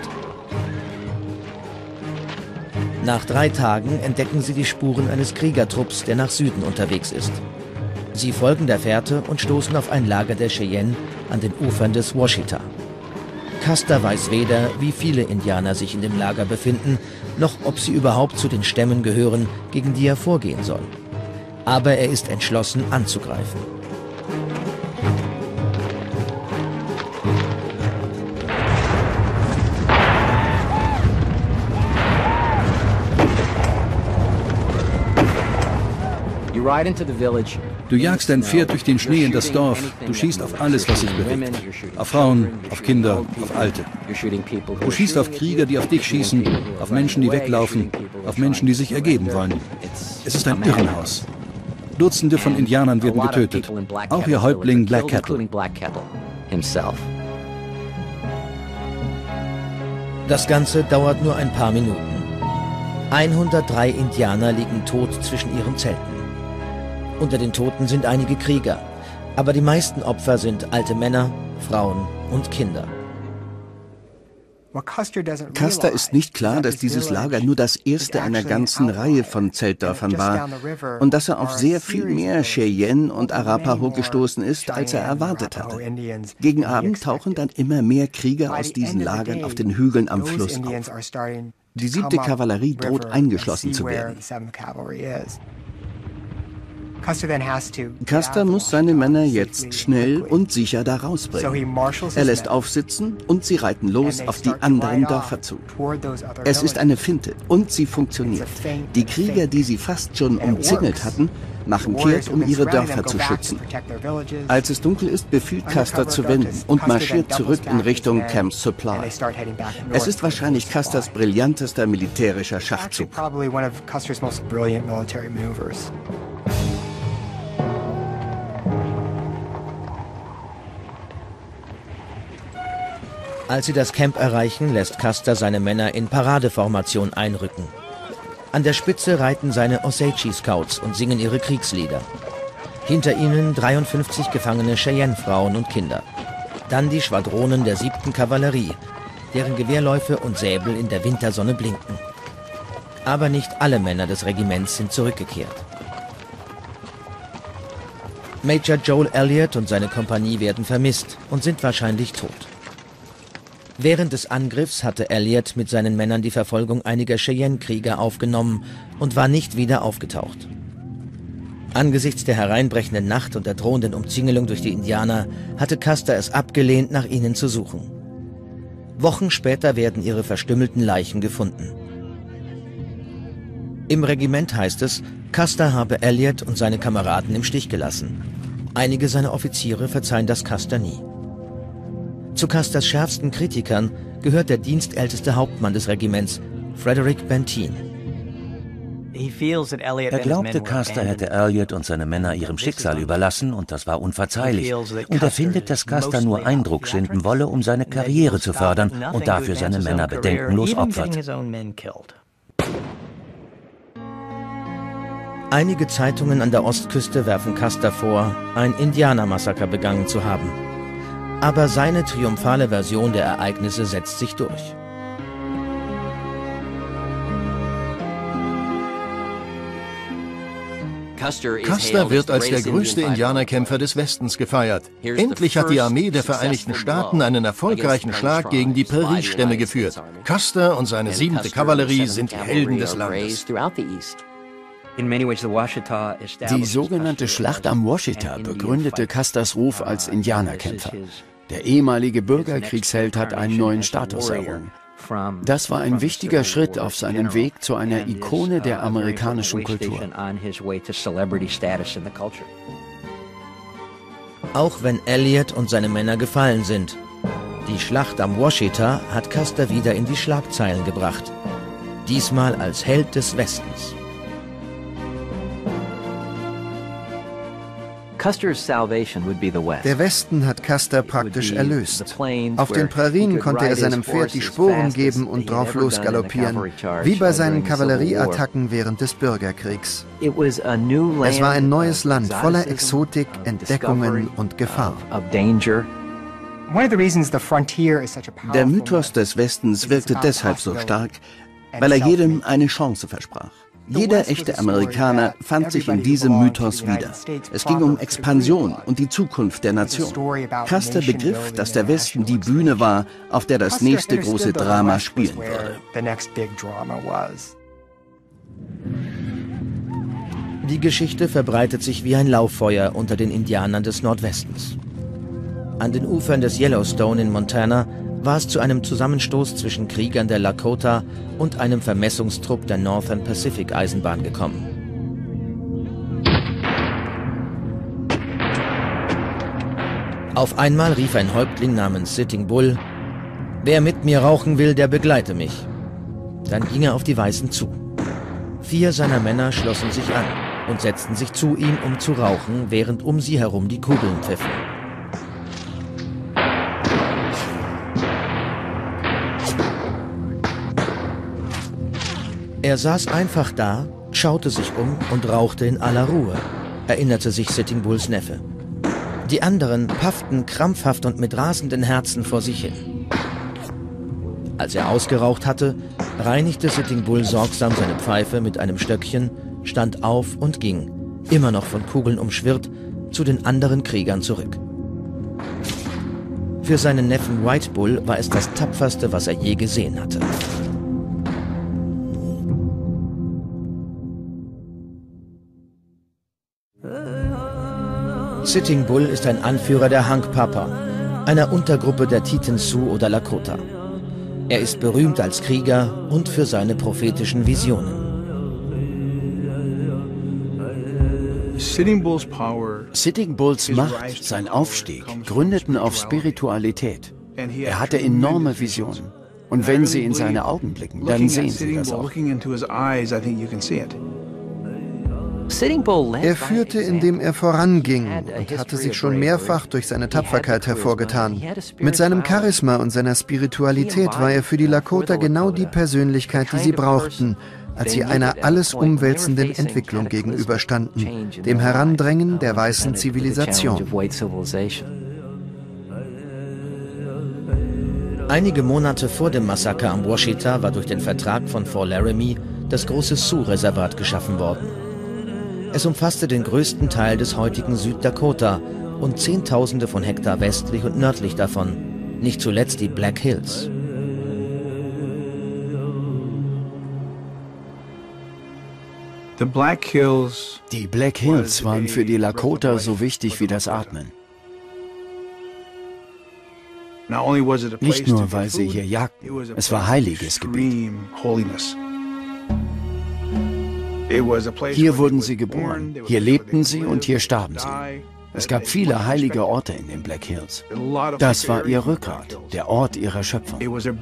Nach 3 Tagen entdecken sie die Spuren eines Kriegertrupps, der nach Süden unterwegs ist. Sie folgen der Fährte und stoßen auf ein Lager der Cheyenne an den Ufern des Washita. Custer weiß weder, wie viele Indianer sich in dem Lager befinden, noch ob sie überhaupt zu den Stämmen gehören, gegen die er vorgehen soll. Aber er ist entschlossen, anzugreifen. Du jagst dein Pferd durch den Schnee in das Dorf. Du schießt auf alles, was sich bewegt. Auf Frauen, auf Kinder, auf Alte. Du schießt auf Krieger, die auf dich schießen, auf Menschen, die weglaufen, auf Menschen, die sich ergeben wollen. Es ist ein Irrenhaus. Dutzende von Indianern werden getötet. Auch ihr Häuptling Black Kettle. Das Ganze dauert nur ein paar Minuten. 103 Indianer liegen tot zwischen ihren Zelten. Unter den Toten sind einige Krieger, aber die meisten Opfer sind alte Männer, Frauen und Kinder. Custer ist nicht klar, dass dieses Lager nur das erste einer ganzen Reihe von Zeltdörfern war und dass er auf sehr viel mehr Cheyenne und Arapaho gestoßen ist, als er erwartet hatte. Gegen Abend tauchen dann immer mehr Krieger aus diesen Lagern auf den Hügeln am Fluss auf. Die 7. Kavallerie droht eingeschlossen zu werden. Custer muss seine Männer jetzt schnell und sicher da rausbringen. Er lässt aufsitzen und sie reiten los auf die anderen Dörfer zu. Es ist eine Finte und sie funktioniert. Die Krieger, die sie fast schon umzingelt hatten, machen kehrt, um ihre Dörfer zu schützen. Als es dunkel ist, befiehlt Custer zu wenden und marschiert zurück in Richtung Camp Supply. Es ist wahrscheinlich Custers brillantester militärischer Schachzug. Als sie das Camp erreichen, lässt Custer seine Männer in Paradeformation einrücken. An der Spitze reiten seine Osage-Scouts und singen ihre Kriegslieder. Hinter ihnen 53 gefangene Cheyenne-Frauen und Kinder. Dann die Schwadronen der 7. Kavallerie, deren Gewehrläufe und Säbel in der Wintersonne blinken. Aber nicht alle Männer des Regiments sind zurückgekehrt. Major Joel Elliott und seine Kompanie werden vermisst und sind wahrscheinlich tot. Während des Angriffs hatte Elliott mit seinen Männern die Verfolgung einiger Cheyenne-Krieger aufgenommen und war nicht wieder aufgetaucht. Angesichts der hereinbrechenden Nacht und der drohenden Umzingelung durch die Indianer hatte Custer es abgelehnt, nach ihnen zu suchen. Wochen später werden ihre verstümmelten Leichen gefunden. Im Regiment heißt es, Custer habe Elliott und seine Kameraden im Stich gelassen. Einige seiner Offiziere verzeihen das Custer nie. Zu Custers schärfsten Kritikern gehört der dienstälteste Hauptmann des Regiments, Frederick Benteen. Er glaubte, Custer hätte Elliott und seine Männer ihrem Schicksal überlassen und das war unverzeihlich. Und er findet, dass Custer nur Eindruck schinden wolle, um seine Karriere zu fördern und dafür seine Männer bedenkenlos opfert. Einige Zeitungen an der Ostküste werfen Custer vor, ein Indianermassaker begangen zu haben. Aber seine triumphale Version der Ereignisse setzt sich durch. Custer wird als der größte Indianerkämpfer des Westens gefeiert. Endlich hat die Armee der Vereinigten Staaten einen erfolgreichen Schlag gegen die Prairie-Stämme geführt. Custer und seine 7. Kavallerie sind die Helden des Landes. Die sogenannte Schlacht am Washita begründete Custers Ruf als Indianerkämpfer. Der ehemalige Bürgerkriegsheld hat einen neuen Status errungen. Das war ein wichtiger Schritt auf seinem Weg zu einer Ikone der amerikanischen Kultur. Auch wenn Elliott und seine Männer gefallen sind. Die Schlacht am Washita hat Custer wieder in die Schlagzeilen gebracht. Diesmal als Held des Westens. Der Westen hat Custer praktisch erlöst. Auf den Prairien konnte er seinem Pferd die Sporen geben und drauf losgaloppieren, wie bei seinen Kavallerieattacken während des Bürgerkriegs. Es war ein neues Land voller Exotik, Entdeckungen und Gefahr. Der Mythos des Westens wirkte deshalb so stark, weil er jedem eine Chance versprach. Jeder echte Amerikaner fand sich in diesem Mythos wieder. Es ging um Expansion und die Zukunft der Nation. Custer begriff, dass der Westen die Bühne war, auf der das nächste große Drama spielen würde. Die Geschichte verbreitet sich wie ein Lauffeuer unter den Indianern des Nordwestens. An den Ufern des Yellowstone in Montana war es zu einem Zusammenstoß zwischen Kriegern der Lakota und einem Vermessungstrupp der Northern Pacific Eisenbahn gekommen. Auf einmal rief ein Häuptling namens Sitting Bull: »Wer mit mir rauchen will, der begleite mich.« Dann ging er auf die Weißen zu. 4 seiner Männer schlossen sich an und setzten sich zu ihm, um zu rauchen, während um sie herum die Kugeln pfiffen. Er saß einfach da, schaute sich um und rauchte in aller Ruhe, erinnerte sich Sitting Bulls Neffe. Die anderen pafften krampfhaft und mit rasenden Herzen vor sich hin. Als er ausgeraucht hatte, reinigte Sitting Bull sorgsam seine Pfeife mit einem Stöckchen, stand auf und ging, immer noch von Kugeln umschwirrt, zu den anderen Kriegern zurück. Für seinen Neffen White Bull war es das Tapferste, was er je gesehen hatte. Sitting Bull ist ein Anführer der Hunkpapa, einer Untergruppe der Teton Sioux oder Lakota. Er ist berühmt als Krieger und für seine prophetischen Visionen. Sitting Bulls Macht, sein Aufstieg, gründeten auf Spiritualität. Er hatte enorme Visionen. Und wenn Sie in seine Augen blicken, dann sehen Sie das auch. Er führte, indem er voranging und hatte sich schon mehrfach durch seine Tapferkeit hervorgetan. Mit seinem Charisma und seiner Spiritualität war er für die Lakota genau die Persönlichkeit, die sie brauchten, als sie einer alles umwälzenden Entwicklung gegenüberstanden, dem Herandrängen der weißen Zivilisation. Einige Monate vor dem Massaker am Washita war durch den Vertrag von Fort Laramie das große Sioux-Reservat geschaffen worden. Es umfasste den größten Teil des heutigen Süddakota und Zehntausende von Hektar westlich und nördlich davon, nicht zuletzt die Black Hills. Die Black Hills waren für die Lakota so wichtig wie das Atmen. Nicht nur, weil sie hier jagten, es war heiliges Gebiet. Hier wurden sie geboren, hier lebten sie und hier starben sie. Es gab viele heilige Orte in den Black Hills. Das war ihr Rückgrat, der Ort ihrer Schöpfung.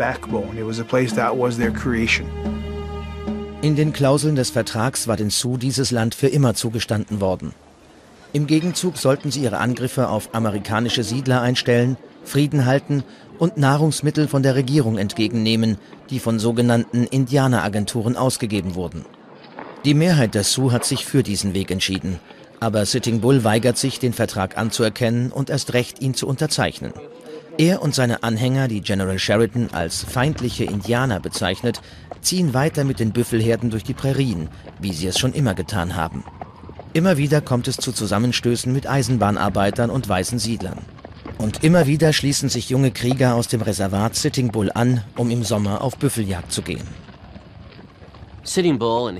In den Klauseln des Vertrags war den Sioux dieses Land für immer zugestanden worden. Im Gegenzug sollten sie ihre Angriffe auf amerikanische Siedler einstellen, Frieden halten und Nahrungsmittel von der Regierung entgegennehmen, die von sogenannten Indianeragenturen ausgegeben wurden. Die Mehrheit der Sioux hat sich für diesen Weg entschieden, aber Sitting Bull weigert sich, den Vertrag anzuerkennen und erst recht, ihn zu unterzeichnen. Er und seine Anhänger, die General Sheridan als feindliche Indianer bezeichnet, ziehen weiter mit den Büffelherden durch die Prärien, wie sie es schon immer getan haben. Immer wieder kommt es zu Zusammenstößen mit Eisenbahnarbeitern und weißen Siedlern. Und immer wieder schließen sich junge Krieger aus dem Reservat Sitting Bull an, um im Sommer auf Büffeljagd zu gehen. Sitting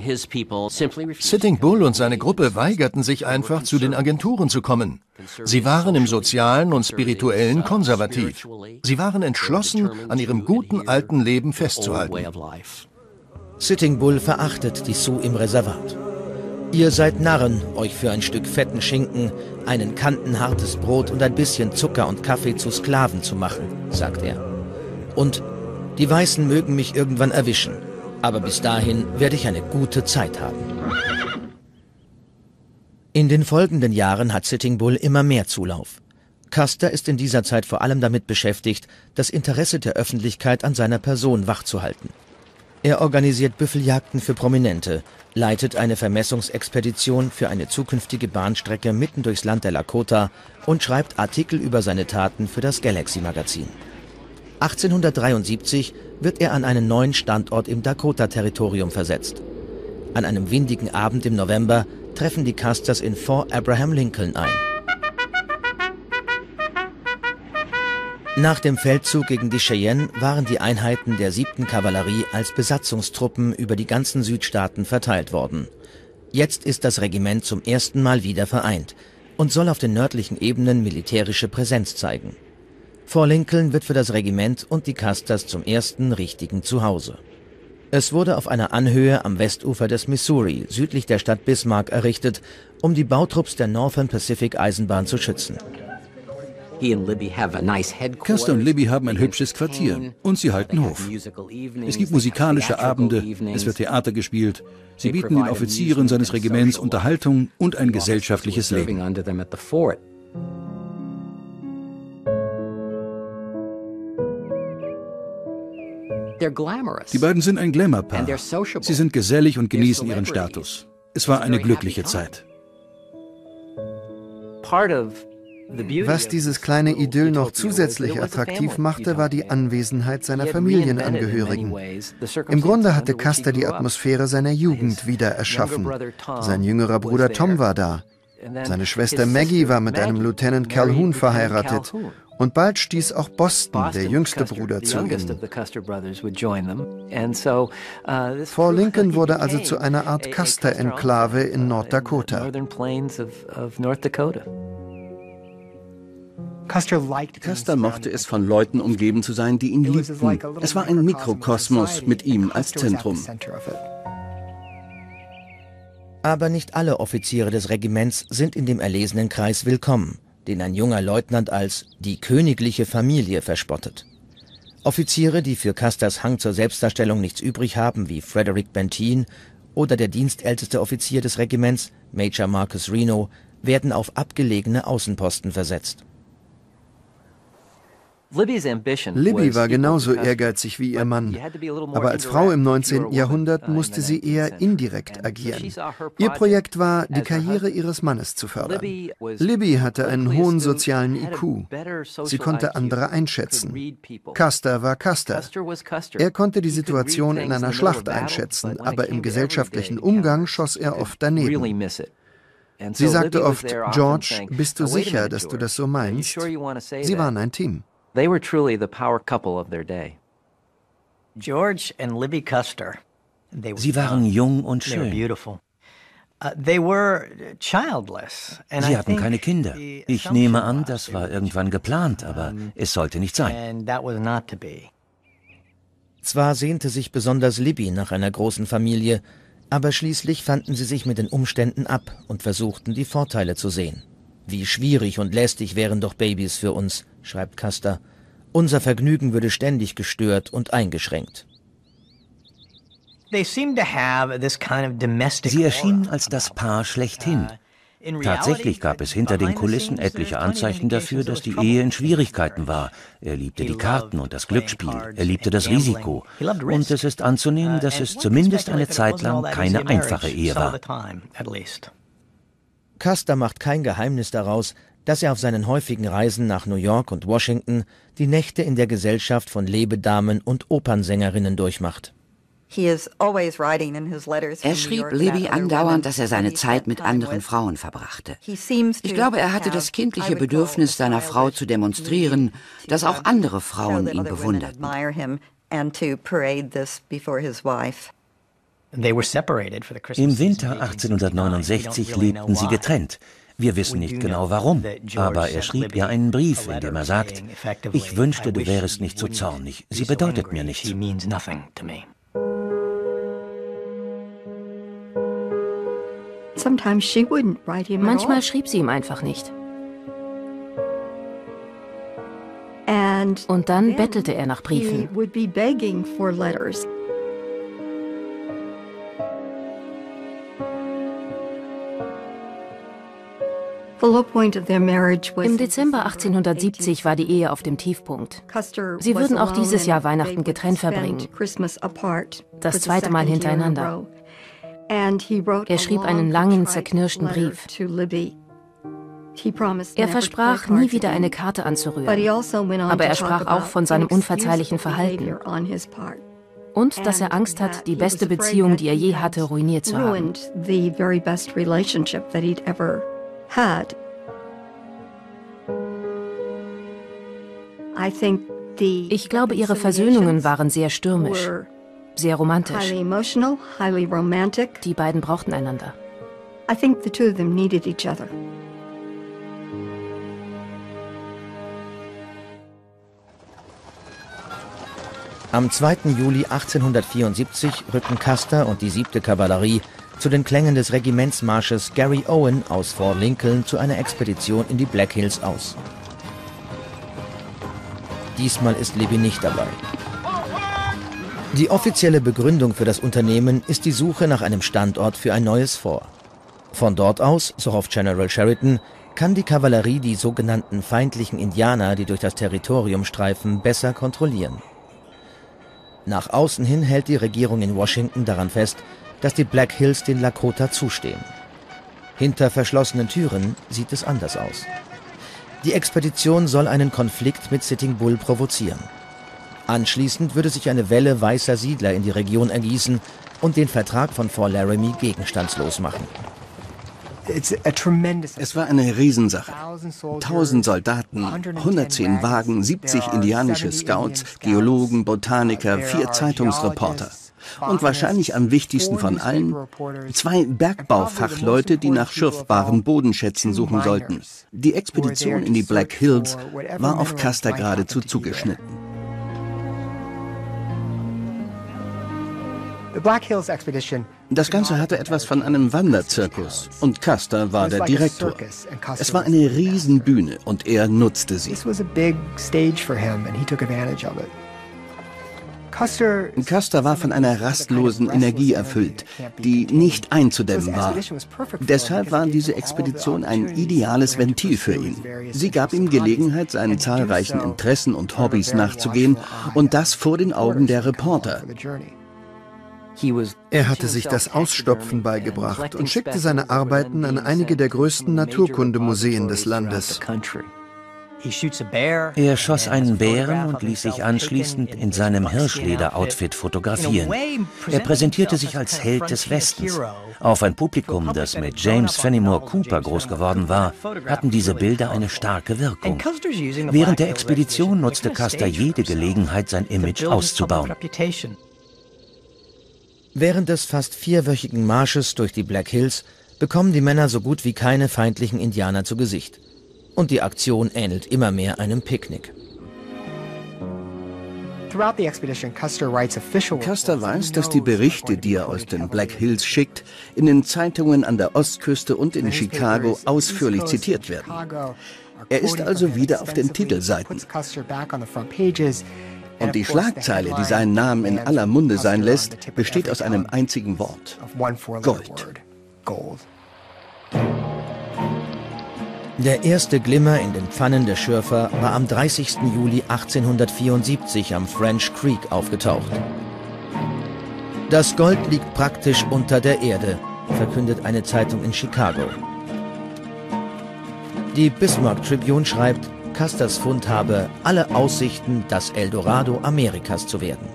Bull und seine Gruppe weigerten sich einfach, zu den Agenturen zu kommen. Sie waren im Sozialen und Spirituellen konservativ. Sie waren entschlossen, an ihrem guten alten Leben festzuhalten. Sitting Bull verachtet die Sioux im Reservat. Ihr seid Narren, euch für ein Stück fetten Schinken, einen kantenhartes Brot und ein bisschen Zucker und Kaffee zu Sklaven zu machen, sagt er. Und die Weißen mögen mich irgendwann erwischen. Aber bis dahin werde ich eine gute Zeit haben. In den folgenden Jahren hat Sitting Bull immer mehr Zulauf. Custer ist in dieser Zeit vor allem damit beschäftigt, das Interesse der Öffentlichkeit an seiner Person wachzuhalten. Er organisiert Büffeljagden für Prominente, leitet eine Vermessungsexpedition für eine zukünftige Bahnstrecke mitten durchs Land der Lakota und schreibt Artikel über seine Taten für das Galaxy-Magazin. 1873 wird er an einen neuen Standort im Dakota-Territorium versetzt. An einem windigen Abend im November treffen die Custers in Fort Abraham Lincoln ein. Nach dem Feldzug gegen die Cheyenne waren die Einheiten der 7. Kavallerie als Besatzungstruppen über die ganzen Südstaaten verteilt worden. Jetzt ist das Regiment zum ersten Mal wieder vereint und soll auf den nördlichen Ebenen militärische Präsenz zeigen. Fort Lincoln wird für das Regiment und die Custers zum ersten richtigen Zuhause. Es wurde auf einer Anhöhe am Westufer des Missouri, südlich der Stadt Bismarck, errichtet, um die Bautrupps der Northern Pacific Eisenbahn zu schützen. Custer und Libby haben ein hübsches Quartier und sie halten Hof. Es gibt musikalische Abende, es wird Theater gespielt, sie bieten den Offizieren seines Regiments Unterhaltung und ein gesellschaftliches Leben. Die beiden sind ein Glamour-Paar. Sie sind gesellig und genießen ihren Status. Es war eine glückliche Zeit. Was dieses kleine Idyll noch zusätzlich attraktiv machte, war die Anwesenheit seiner Familienangehörigen. Im Grunde hatte Custer die Atmosphäre seiner Jugend wieder erschaffen. Sein jüngerer Bruder Tom war da. Seine Schwester Maggie war mit einem Lieutenant Calhoun verheiratet. Und bald stieß auch Boston, der jüngste Bruder, zu ihnen. Fort Lincoln wurde also zu einer Art Custer-Enklave in Norddakota. Custer mochte es, von Leuten umgeben zu sein, die ihn liebten. Es war ein Mikrokosmos mit ihm als Zentrum. Aber nicht alle Offiziere des Regiments sind in dem erlesenen Kreis willkommen, den ein junger Leutnant als die königliche Familie verspottet. Offiziere, die für Custers Hang zur Selbstdarstellung nichts übrig haben, wie Frederick Benteen oder der dienstälteste Offizier des Regiments, Major Marcus Reno, werden auf abgelegene Außenposten versetzt. Libby war genauso ehrgeizig wie ihr Mann, aber als Frau im 19. Jahrhundert musste sie eher indirekt agieren. Ihr Projekt war, die Karriere ihres Mannes zu fördern. Libby hatte einen hohen sozialen IQ. Sie konnte andere einschätzen. Custer war Custer. Er konnte die Situation in einer Schlacht einschätzen, aber im gesellschaftlichen Umgang schoss er oft daneben. Sie sagte oft, George, bist du sicher, dass du das so meinst? Sie waren ein Team. They were truly the power couple of their day. George and Libby Custer. Sie waren jung und schön. Sie hatten keine Kinder. Ich nehme an, das war irgendwann geplant, aber es sollte nicht sein. Zwar sehnte sich besonders Libby nach einer großen Familie, aber schließlich fanden sie sich mit den Umständen ab und versuchten, die Vorteile zu sehen. Wie schwierig und lästig wären doch Babys für uns, schreibt Custer. Unser Vergnügen würde ständig gestört und eingeschränkt. Sie erschienen als das Paar schlechthin. Tatsächlich gab es hinter den Kulissen etliche Anzeichen dafür, dass die Ehe in Schwierigkeiten war. Er liebte die Karten und das Glücksspiel, er liebte das Risiko. Und es ist anzunehmen, dass es zumindest eine Zeit lang keine einfache Ehe war. Custer macht kein Geheimnis daraus, dass er auf seinen häufigen Reisen nach New York und Washington die Nächte in der Gesellschaft von Lebedamen und Opernsängerinnen durchmacht. Er schrieb Libby andauernd, dass er seine Zeit mit anderen Frauen verbrachte. Ich glaube, er hatte das kindliche Bedürfnis, seiner Frau zu demonstrieren, dass auch andere Frauen ihn bewunderten. Im Winter 1869 lebten sie getrennt. Wir wissen nicht genau warum, aber er schrieb ihr einen Brief, in dem er sagt, ich wünschte, du wärest nicht so zornig, sie bedeutet mir nichts. Manchmal schrieb sie ihm einfach nicht. Und dann bettelte er nach Briefen. Im Dezember 1870 war die Ehe auf dem Tiefpunkt. Sie würden auch dieses Jahr Weihnachten getrennt verbringen. Das zweite Mal hintereinander. Er schrieb einen langen, zerknirschten Brief. Er versprach, nie wieder eine Karte anzurühren. Aber er sprach auch von seinem unverzeihlichen Verhalten. Und dass er Angst hat, die beste Beziehung, die er je hatte, ruiniert zu haben. Ich glaube, ihre Versöhnungen waren sehr stürmisch, sehr romantisch. Die beiden brauchten einander. Am 2. Juli 1874 rücken Custer und die 7. Kavallerie zu den Klängen des Regimentsmarsches Gary Owen aus Fort Lincoln zu einer Expedition in die Black Hills aus. Diesmal ist Libby nicht dabei. Die offizielle Begründung für das Unternehmen ist die Suche nach einem Standort für ein neues Fort. Von dort aus, so hofft General Sheridan, kann die Kavallerie die sogenannten feindlichen Indianer, die durch das Territorium streifen, besser kontrollieren. Nach außen hin hält die Regierung in Washington daran fest, dass die Black Hills den Lakota zustehen. Hinter verschlossenen Türen sieht es anders aus. Die Expedition soll einen Konflikt mit Sitting Bull provozieren. Anschließend würde sich eine Welle weißer Siedler in die Region ergießen und den Vertrag von Fort Laramie gegenstandslos machen. Es war eine Riesensache. 1000 Soldaten, 110 Wagen, 70 indianische Scouts, Geologen, Botaniker, 4 Zeitungsreporter. Und wahrscheinlich am wichtigsten von allen, 2 Bergbaufachleute, die nach schürfbaren Bodenschätzen suchen sollten. Die Expedition in die Black Hills war auf Custer geradezu zugeschnitten. Das Ganze hatte etwas von einem Wanderzirkus und Custer war der Direktor. Es war eine Riesenbühne und er nutzte sie. Custer war von einer rastlosen Energie erfüllt, die nicht einzudämmen war. Deshalb war diese Expedition ein ideales Ventil für ihn. Sie gab ihm Gelegenheit, seinen zahlreichen Interessen und Hobbys nachzugehen und das vor den Augen der Reporter. Er hatte sich das Ausstopfen beigebracht und schickte seine Arbeiten an einige der größten Naturkundemuseen des Landes. Er schoss einen Bären und ließ sich anschließend in seinem Hirschleder-Outfit fotografieren. Er präsentierte sich als Held des Westens. Auf ein Publikum, das mit James Fenimore Cooper groß geworden war, hatten diese Bilder eine starke Wirkung. Während der Expedition nutzte Custer jede Gelegenheit, sein Image auszubauen. Während des fast 4-wöchigen Marsches durch die Black Hills bekommen die Männer so gut wie keine feindlichen Indianer zu Gesicht. Und die Aktion ähnelt immer mehr einem Picknick. Custer weiß, dass die Berichte, die er aus den Black Hills schickt, in den Zeitungen an der Ostküste und in Chicago ausführlich zitiert werden. Er ist also wieder auf den Titelseiten. Und die Schlagzeile, die seinen Namen in aller Munde sein lässt, besteht aus einem einzigen Wort: Gold. Der erste Glimmer in den Pfannen der Schürfer war am 30. Juli 1874 am French Creek aufgetaucht. Das Gold liegt praktisch unter der Erde, verkündet eine Zeitung in Chicago. Die Bismarck Tribune schreibt, Custers Fund habe alle Aussichten, das Eldorado Amerikas zu werden.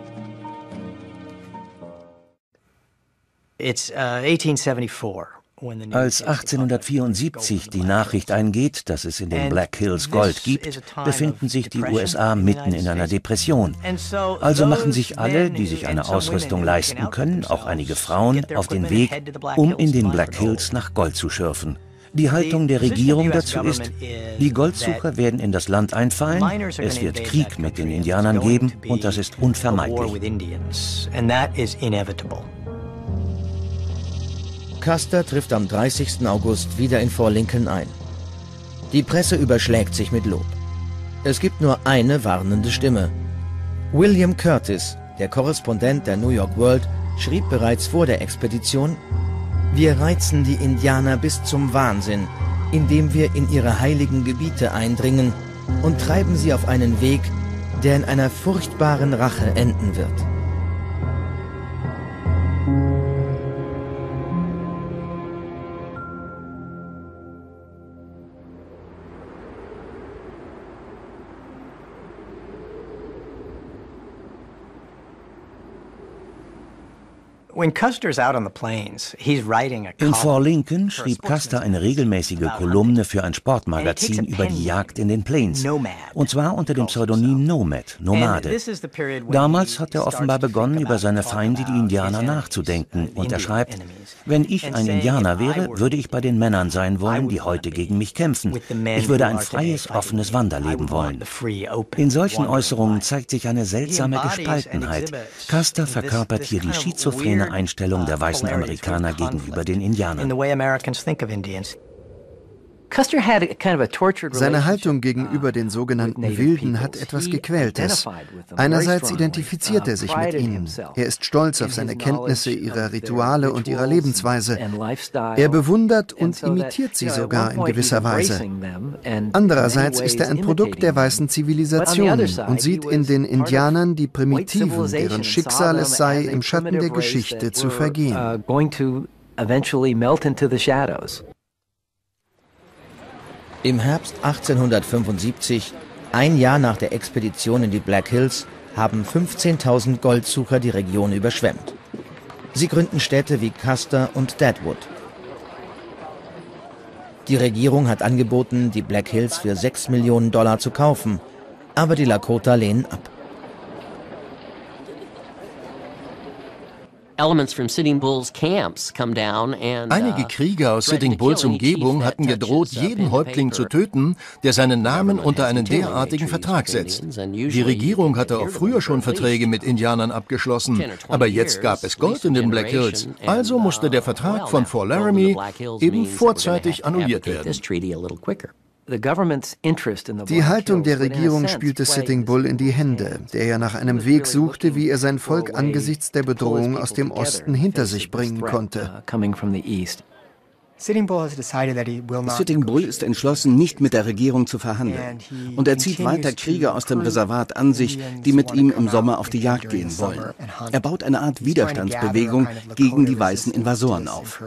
Als 1874 die Nachricht eingeht, dass es in den Black Hills Gold gibt, befinden sich die USA mitten in einer Depression. Also machen sich alle, die sich eine Ausrüstung leisten können, auch einige Frauen, auf den Weg, um in den Black Hills nach Gold zu schürfen. Die Haltung der Regierung dazu ist, die Goldsucher werden in das Land einfallen, es wird Krieg mit den Indianern geben und das ist unvermeidlich. Custer trifft am 30. August wieder in Fort Lincoln ein. Die Presse überschlägt sich mit Lob. Es gibt nur eine warnende Stimme. William Curtis, der Korrespondent der New York World, schrieb bereits vor der Expedition: Wir reizen die Indianer bis zum Wahnsinn, indem wir in ihre heiligen Gebiete eindringen und treiben sie auf einen Weg, der in einer furchtbaren Rache enden wird. In Fort Lincoln schrieb Custer eine regelmäßige Kolumne für ein Sportmagazin über die Jagd in den Plains. Und zwar unter dem Pseudonym Nomad, Nomade. Damals hat er offenbar begonnen, über seine Feinde, die Indianer, nachzudenken. Und er schreibt: Wenn ich ein Indianer wäre, würde ich bei den Männern sein wollen, die heute gegen mich kämpfen. Ich würde ein freies, offenes Wanderleben wollen. In solchen Äußerungen zeigt sich eine seltsame Gespaltenheit. Custer verkörpert hier die schizophrene Einstellung der weißen Amerikaner gegenüber den Indianern. Seine Haltung gegenüber den sogenannten Wilden hat etwas Gequältes. Einerseits identifiziert er sich mit ihnen. Er ist stolz auf seine Kenntnisse ihrer Rituale und ihrer Lebensweise. Er bewundert und imitiert sie sogar in gewisser Weise. Andererseits ist er ein Produkt der weißen Zivilisation und sieht in den Indianern die Primitiven, deren Schicksal es sei, im Schatten der Geschichte zu vergehen. Im Herbst 1875, ein Jahr nach der Expedition in die Black Hills, haben 15.000 Goldsucher die Region überschwemmt. Sie gründen Städte wie Custer und Deadwood. Die Regierung hat angeboten, die Black Hills für $6 Millionen zu kaufen, aber die Lakota lehnen ab. Einige Krieger aus Sitting Bulls Umgebung hatten gedroht, jeden Häuptling zu töten, der seinen Namen unter einen derartigen Vertrag setzt. Die Regierung hatte auch früher schon Verträge mit Indianern abgeschlossen, aber jetzt gab es Gold in den Black Hills, also musste der Vertrag von Fort Laramie eben vorzeitig annulliert werden. Die Haltung der Regierung spielte Sitting Bull in die Hände, der ja nach einem Weg suchte, wie er sein Volk angesichts der Bedrohung aus dem Osten hinter sich bringen konnte. Sitting Bull ist entschlossen, nicht mit der Regierung zu verhandeln. Und er zieht weiter Krieger aus dem Reservat an sich, die mit ihm im Sommer auf die Jagd gehen wollen. Er baut eine Art Widerstandsbewegung gegen die weißen Invasoren auf.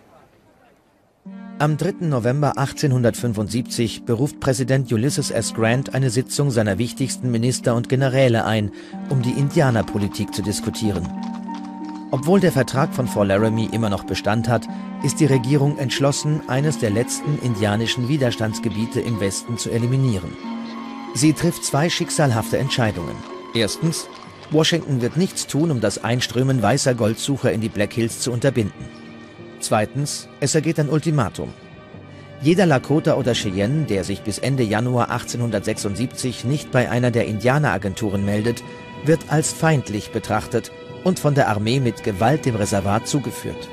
Am 3. November 1875 beruft Präsident Ulysses S. Grant eine Sitzung seiner wichtigsten Minister und Generäle ein, um die Indianerpolitik zu diskutieren. Obwohl der Vertrag von Fort Laramie immer noch Bestand hat, ist die Regierung entschlossen, eines der letzten indianischen Widerstandsgebiete im Westen zu eliminieren. Sie trifft zwei schicksalhafte Entscheidungen. Erstens, Washington wird nichts tun, um das Einströmen weißer Goldsucher in die Black Hills zu unterbinden. Zweitens, es ergeht ein Ultimatum. Jeder Lakota oder Cheyenne, der sich bis Ende Januar 1876 nicht bei einer der Indianeragenturen meldet, wird als feindlich betrachtet und von der Armee mit Gewalt dem Reservat zugeführt.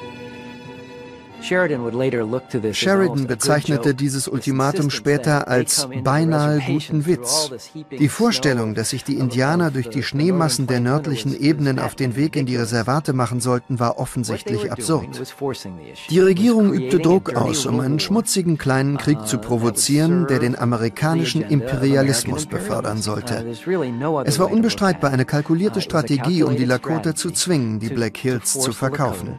Sheridan bezeichnete dieses Ultimatum später als beinahe guten Witz. Die Vorstellung, dass sich die Indianer durch die Schneemassen der nördlichen Ebenen auf den Weg in die Reservate machen sollten, war offensichtlich absurd. Die Regierung übte Druck aus, um einen schmutzigen kleinen Krieg zu provozieren, der den amerikanischen Imperialismus befördern sollte. Es war unbestreitbar eine kalkulierte Strategie, um die Lakota zu zwingen, die Black Hills zu verkaufen.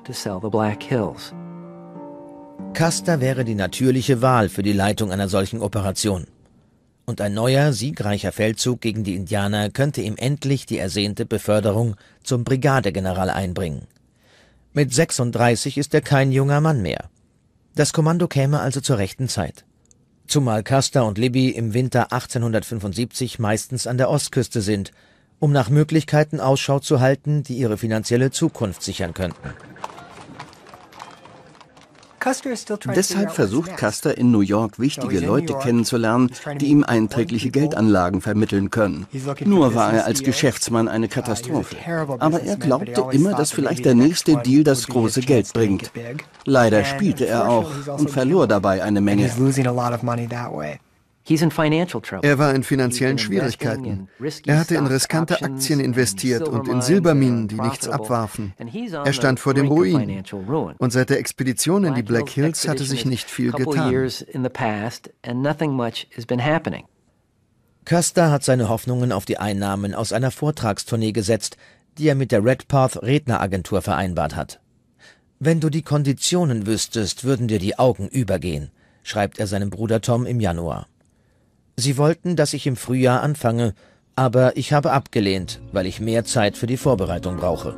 Custer wäre die natürliche Wahl für die Leitung einer solchen Operation. Und ein neuer, siegreicher Feldzug gegen die Indianer könnte ihm endlich die ersehnte Beförderung zum Brigadegeneral einbringen. Mit 36 ist er kein junger Mann mehr. Das Kommando käme also zur rechten Zeit. Zumal Custer und Libby im Winter 1875 meistens an der Ostküste sind, um nach Möglichkeiten Ausschau zu halten, die ihre finanzielle Zukunft sichern könnten. Deshalb versucht Custer in New York wichtige Leute kennenzulernen, die ihm einträgliche Geldanlagen vermitteln können. Nur war er als Geschäftsmann eine Katastrophe. Aber er glaubte immer, dass vielleicht der nächste Deal das große Geld bringt. Leider spielte er auch und verlor dabei eine Menge. Er war in finanziellen Schwierigkeiten. Er hatte in riskante Aktien investiert und in Silberminen, die nichts abwarfen. Er stand vor dem Ruin. Und seit der Expedition in die Black Hills hatte sich nicht viel getan. Custer hat seine Hoffnungen auf die Einnahmen aus einer Vortragstournee gesetzt, die er mit der Red Path Redneragentur vereinbart hat. »Wenn du die Konditionen wüsstest, würden dir die Augen übergehen«, schreibt er seinem Bruder Tom im Januar. Sie wollten, dass ich im Frühjahr anfange, aber ich habe abgelehnt, weil ich mehr Zeit für die Vorbereitung brauche.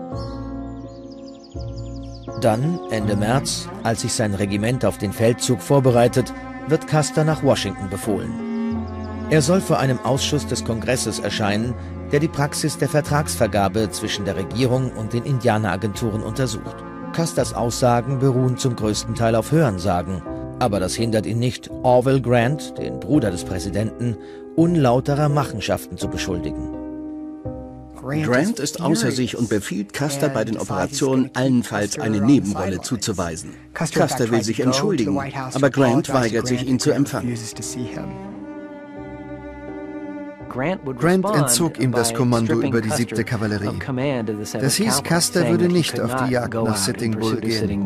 Dann, Ende März, als sich sein Regiment auf den Feldzug vorbereitet, wird Custer nach Washington befohlen. Er soll vor einem Ausschuss des Kongresses erscheinen, der die Praxis der Vertragsvergabe zwischen der Regierung und den Indianeragenturen untersucht. Custers Aussagen beruhen zum größten Teil auf Hörensagen, aber das hindert ihn nicht, Orville Grant, den Bruder des Präsidenten, unlauterer Machenschaften zu beschuldigen. Grant ist außer sich und befiehlt Custer, bei den Operationen allenfalls eine Nebenrolle zuzuweisen. Custer will sich entschuldigen, aber Grant weigert sich, ihn zu empfangen. Grant entzog ihm das Kommando über die 7. Kavallerie. Das hieß, Custer würde nicht auf die Jagd nach Sitting Bull gehen.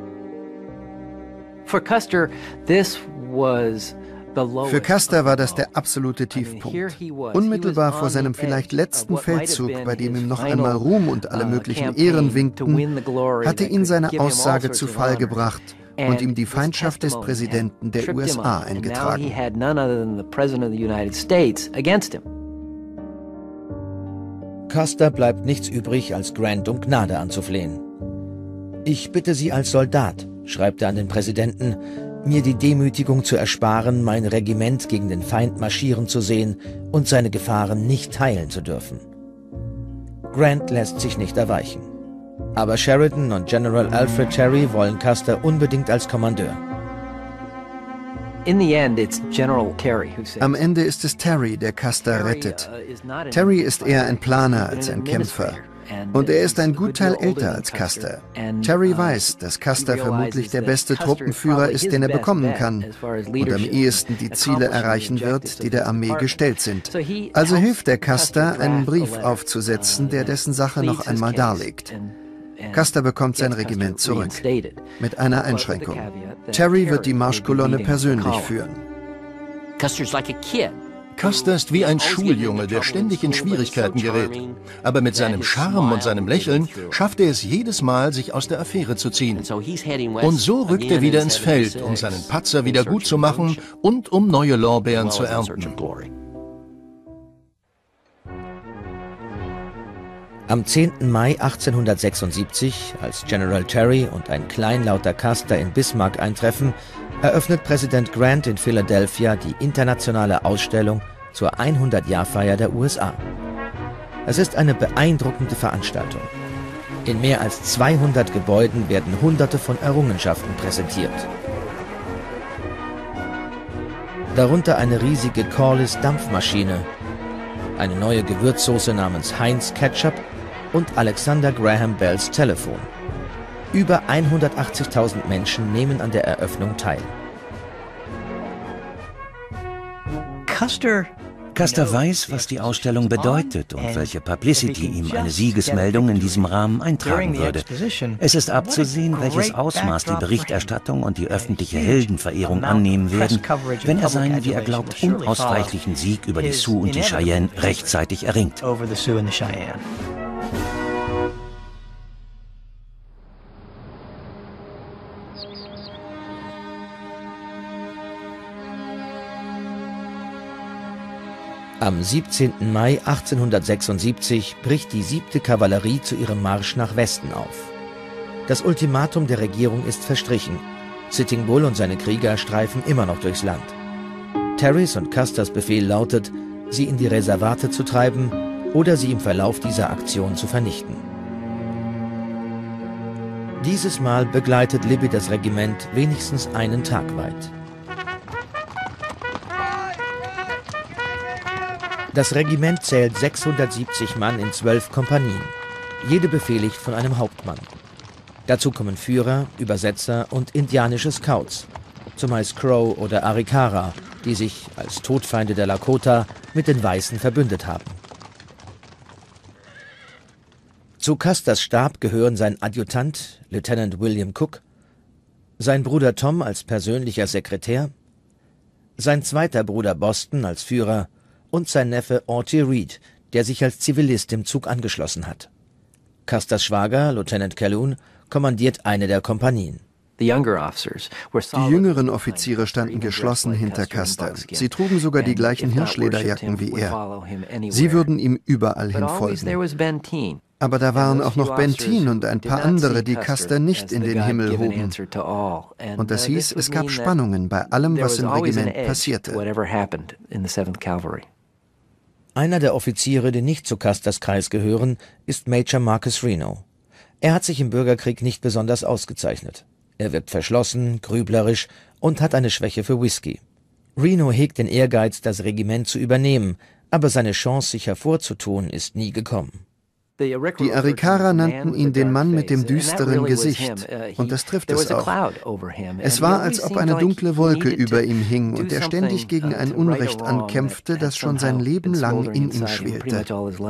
Für Custer war das der absolute Tiefpunkt. Unmittelbar vor seinem vielleicht letzten Feldzug, bei dem ihm noch einmal Ruhm und alle möglichen Ehren winkten, hatte ihn seine Aussage zu Fall gebracht und ihm die Feindschaft des Präsidenten der USA eingetragen. Custer bleibt nichts übrig, als Grant um Gnade anzuflehen. »Ich bitte Sie als Soldat«, schreibt er an den Präsidenten, »mir die Demütigung zu ersparen, mein Regiment gegen den Feind marschieren zu sehen und seine Gefahren nicht teilen zu dürfen.« Grant lässt sich nicht erweichen. Aber Sheridan und General Alfred Terry wollen Custer unbedingt als Kommandeur. Am Ende ist es Terry, der Custer rettet. Terry ist eher ein Planer als ein Kämpfer. Und er ist ein gut Teil älter als Custer. Terry weiß, dass Custer vermutlich der beste Truppenführer ist, den er bekommen kann und am ehesten die Ziele erreichen wird, die der Armee gestellt sind. Also hilft er Custer, einen Brief aufzusetzen, der dessen Sache noch einmal darlegt. Custer bekommt sein Regiment zurück. Mit einer Einschränkung. Terry wird die Marschkolonne persönlich führen. Custer ist wie ein Schuljunge, der ständig in Schwierigkeiten gerät. Aber mit seinem Charme und seinem Lächeln schafft er es jedes Mal, sich aus der Affäre zu ziehen. Und so rückt er wieder ins Feld, um seinen Patzer wieder gut zu machen und um neue Lorbeeren zu ernten. Am 10. Mai 1876, als General Terry und ein kleinlauter Custer in Bismarck eintreffen, eröffnet Präsident Grant in Philadelphia die internationale Ausstellung zur 100-Jahr-Feier der USA. Es ist eine beeindruckende Veranstaltung. In mehr als 200 Gebäuden werden Hunderte von Errungenschaften präsentiert. Darunter eine riesige Corliss Dampfmaschine, eine neue Gewürzsoße namens Heinz Ketchup und Alexander Graham Bells Telefon. Über 180.000 Menschen nehmen an der Eröffnung teil. Custer weiß, was die Ausstellung bedeutet und welche Publicity ihm eine Siegesmeldung in diesem Rahmen eintragen würde. Es ist abzusehen, welches Ausmaß die Berichterstattung und die öffentliche Heldenverehrung annehmen werden, wenn er seinen, wie er glaubt, unausweichlichen Sieg über die Sioux und die Cheyenne rechtzeitig erringt. Am 17. Mai 1876 bricht die 7. Kavallerie zu ihrem Marsch nach Westen auf. Das Ultimatum der Regierung ist verstrichen. Sitting Bull und seine Krieger streifen immer noch durchs Land. Terrys und Custers Befehl lautet, sie in die Reservate zu treiben oder sie im Verlauf dieser Aktion zu vernichten. Dieses Mal begleitet Libby das Regiment wenigstens einen Tag weit. Das Regiment zählt 670 Mann in 12 Kompanien, jede befehligt von einem Hauptmann. Dazu kommen Führer, Übersetzer und indianische Scouts, zumeist Crow oder Arikara, die sich als Todfeinde der Lakota mit den Weißen verbündet haben. Zu Custers Stab gehören sein Adjutant, Lieutenant William Cook, sein Bruder Tom als persönlicher Sekretär, sein zweiter Bruder Boston als Führer und sein Neffe Auntie Reed, der sich als Zivilist dem Zug angeschlossen hat. Custers Schwager, Lieutenant Calhoun, kommandiert eine der Kompanien. Die jüngeren Offiziere standen geschlossen hinter Custer. Sie trugen sogar die gleichen Hirschlederjacken wie er. Sie würden ihm überall hin folgen. Aber da waren auch noch Benteen und ein paar andere, die Custer nicht in den Himmel hoben. Und das hieß, es gab Spannungen bei allem, was im Regiment passierte. Einer der Offiziere, die nicht zu Custers Kreis gehören, ist Major Marcus Reno. Er hat sich im Bürgerkrieg nicht besonders ausgezeichnet. Er wirkt verschlossen, grüblerisch und hat eine Schwäche für Whisky. Reno hegt den Ehrgeiz, das Regiment zu übernehmen, Aber seine Chance, sich hervorzutun, ist nie gekommen. Die Arikara nannten ihn den Mann mit dem düsteren Gesicht, und das trifft es auch. Es war, als ob eine dunkle Wolke über ihm hing und er ständig gegen ein Unrecht ankämpfte, das schon sein Leben lang in ihm schwelte.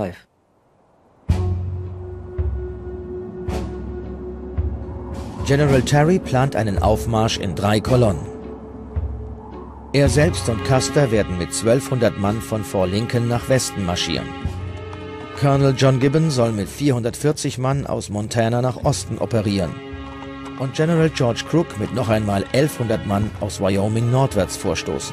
General Terry plant einen Aufmarsch in 3 Kolonnen. Er selbst und Custer werden mit 1200 Mann von Fort Lincoln nach Westen marschieren. Colonel John Gibbon soll mit 440 Mann aus Montana nach Osten operieren und General George Crook mit noch einmal 1100 Mann aus Wyoming nordwärts vorstoßen.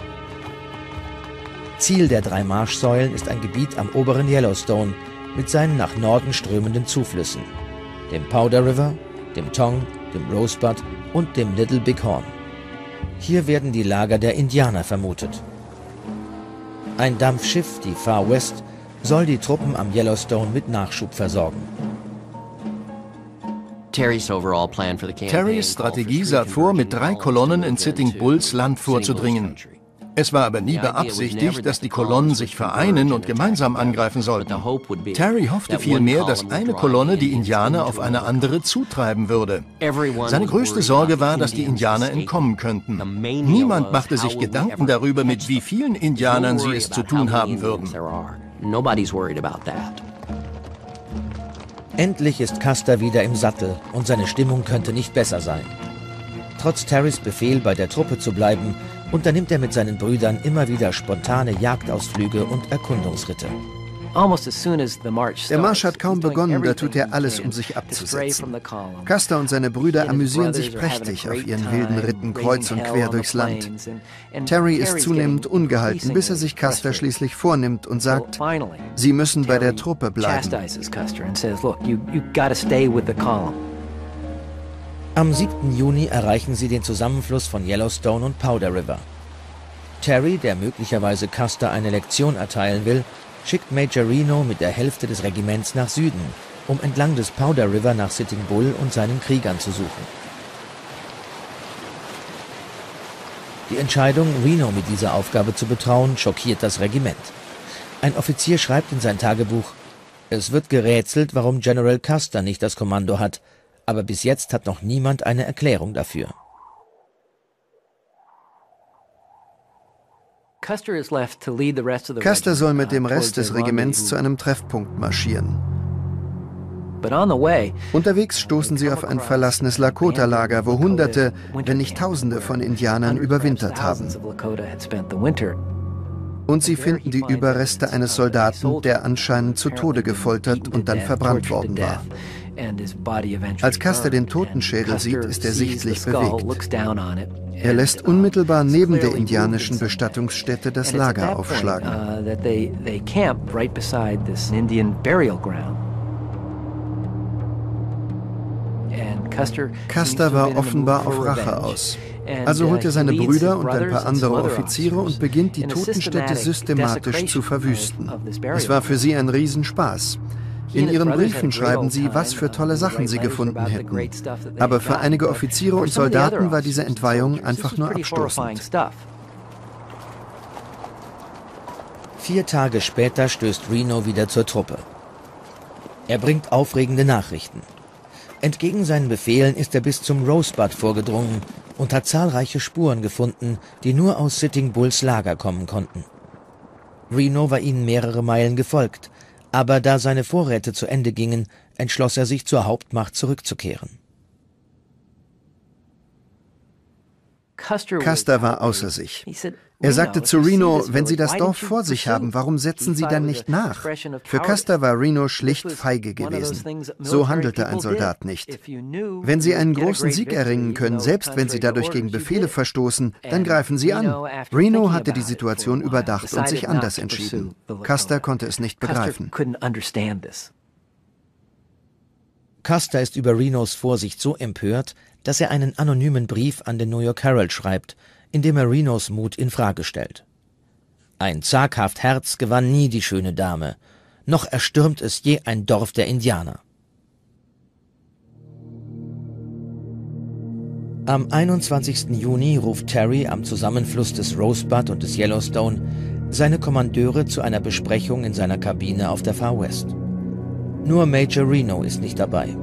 Ziel der 3 Marschsäulen ist ein Gebiet am oberen Yellowstone mit seinen nach Norden strömenden Zuflüssen, dem Powder River, dem Tongue, dem Rosebud und dem Little Bighorn. Hier werden die Lager der Indianer vermutet. Ein Dampfschiff, die Far West, soll die Truppen am Yellowstone mit Nachschub versorgen. Terrys Strategie sah vor, mit 3 Kolonnen in Sitting Bulls Land vorzudringen. Es war aber nie beabsichtigt, dass die Kolonnen sich vereinen und gemeinsam angreifen sollten. Terry hoffte vielmehr, dass eine Kolonne die Indianer auf eine andere zutreiben würde. Seine größte Sorge war, dass die Indianer entkommen könnten. Niemand machte sich Gedanken darüber, mit wie vielen Indianern sie es zu tun haben würden. Endlich ist Custer wieder im Sattel und seine Stimmung könnte nicht besser sein. Trotz Terrys Befehl, bei der Truppe zu bleiben, unternimmt er mit seinen Brüdern immer wieder spontane Jagdausflüge und Erkundungsritte. Der Marsch hat kaum begonnen, da tut er alles, um sich abzusetzen. Custer und seine Brüder amüsieren sich prächtig auf ihren wilden Ritten kreuz und quer durchs Land. Terry ist zunehmend ungehalten, bis er sich Custer schließlich vornimmt und sagt, sie müssen bei der Truppe bleiben. Am 7. Juni erreichen sie den Zusammenfluss von Yellowstone und Powder River. Terry, der möglicherweise Custer eine Lektion erteilen will, schickt Major Reno mit der Hälfte des Regiments nach Süden, um entlang des Powder River nach Sitting Bull und seinen Kriegern zu suchen. Die Entscheidung, Reno mit dieser Aufgabe zu betrauen, schockiert das Regiment. Ein Offizier schreibt in sein Tagebuch: Es wird gerätselt, warum General Custer nicht das Kommando hat, aber bis jetzt hat noch niemand eine Erklärung dafür. Custer soll mit dem Rest des Regiments zu einem Treffpunkt marschieren. Unterwegs stoßen sie auf ein verlassenes Lakota-Lager, wo Hunderte, wenn nicht Tausende von Indianern überwintert haben. Und sie finden die Überreste eines Soldaten, der anscheinend zu Tode gefoltert und dann verbrannt worden war. Als Custer den Totenschädel sieht, ist er sichtlich bewegt. Er lässt unmittelbar neben der indianischen Bestattungsstätte das Lager aufschlagen. Custer war offenbar auf Rache aus. Also holt er seine Brüder und ein paar andere Offiziere und beginnt, die Totenstätte systematisch zu verwüsten. Es war für sie ein Riesenspaß. In ihren Briefen schreiben sie, was für tolle Sachen sie gefunden hätten. Aber für einige Offiziere und Soldaten war diese Entweihung einfach nur abstoßend. 4 Tage später stößt Reno wieder zur Truppe. Er bringt aufregende Nachrichten. Entgegen seinen Befehlen ist er bis zum Rosebud vorgedrungen und hat zahlreiche Spuren gefunden, die nur aus Sitting Bulls Lager kommen konnten. Reno war ihnen mehrere Meilen gefolgt, aber da seine Vorräte zu Ende gingen, entschloss er sich, zur Hauptmacht zurückzukehren. Custer war außer sich. Er sagte zu Reno, wenn Sie das Dorf vor sich haben, warum setzen Sie dann nicht nach? Für Custer war Reno schlicht feige gewesen. So handelte ein Soldat nicht. Wenn Sie einen großen Sieg erringen können, selbst wenn Sie dadurch gegen Befehle verstoßen, dann greifen Sie an. Reno hatte die Situation überdacht und sich anders entschieden. Custer konnte es nicht begreifen. Custer ist über Renos Vorsicht so empört, dass er einen anonymen Brief an den New York Herald schreibt, in dem er Renos Mut in Frage stellt. Ein zaghaft Herz gewann nie die schöne Dame, noch erstürmt es je ein Dorf der Indianer. Am 21. Juni ruft Terry am Zusammenfluss des Rosebud und des Yellowstone seine Kommandeure zu einer Besprechung in seiner Kabine auf der Far West. Nur Major Reno ist nicht dabei.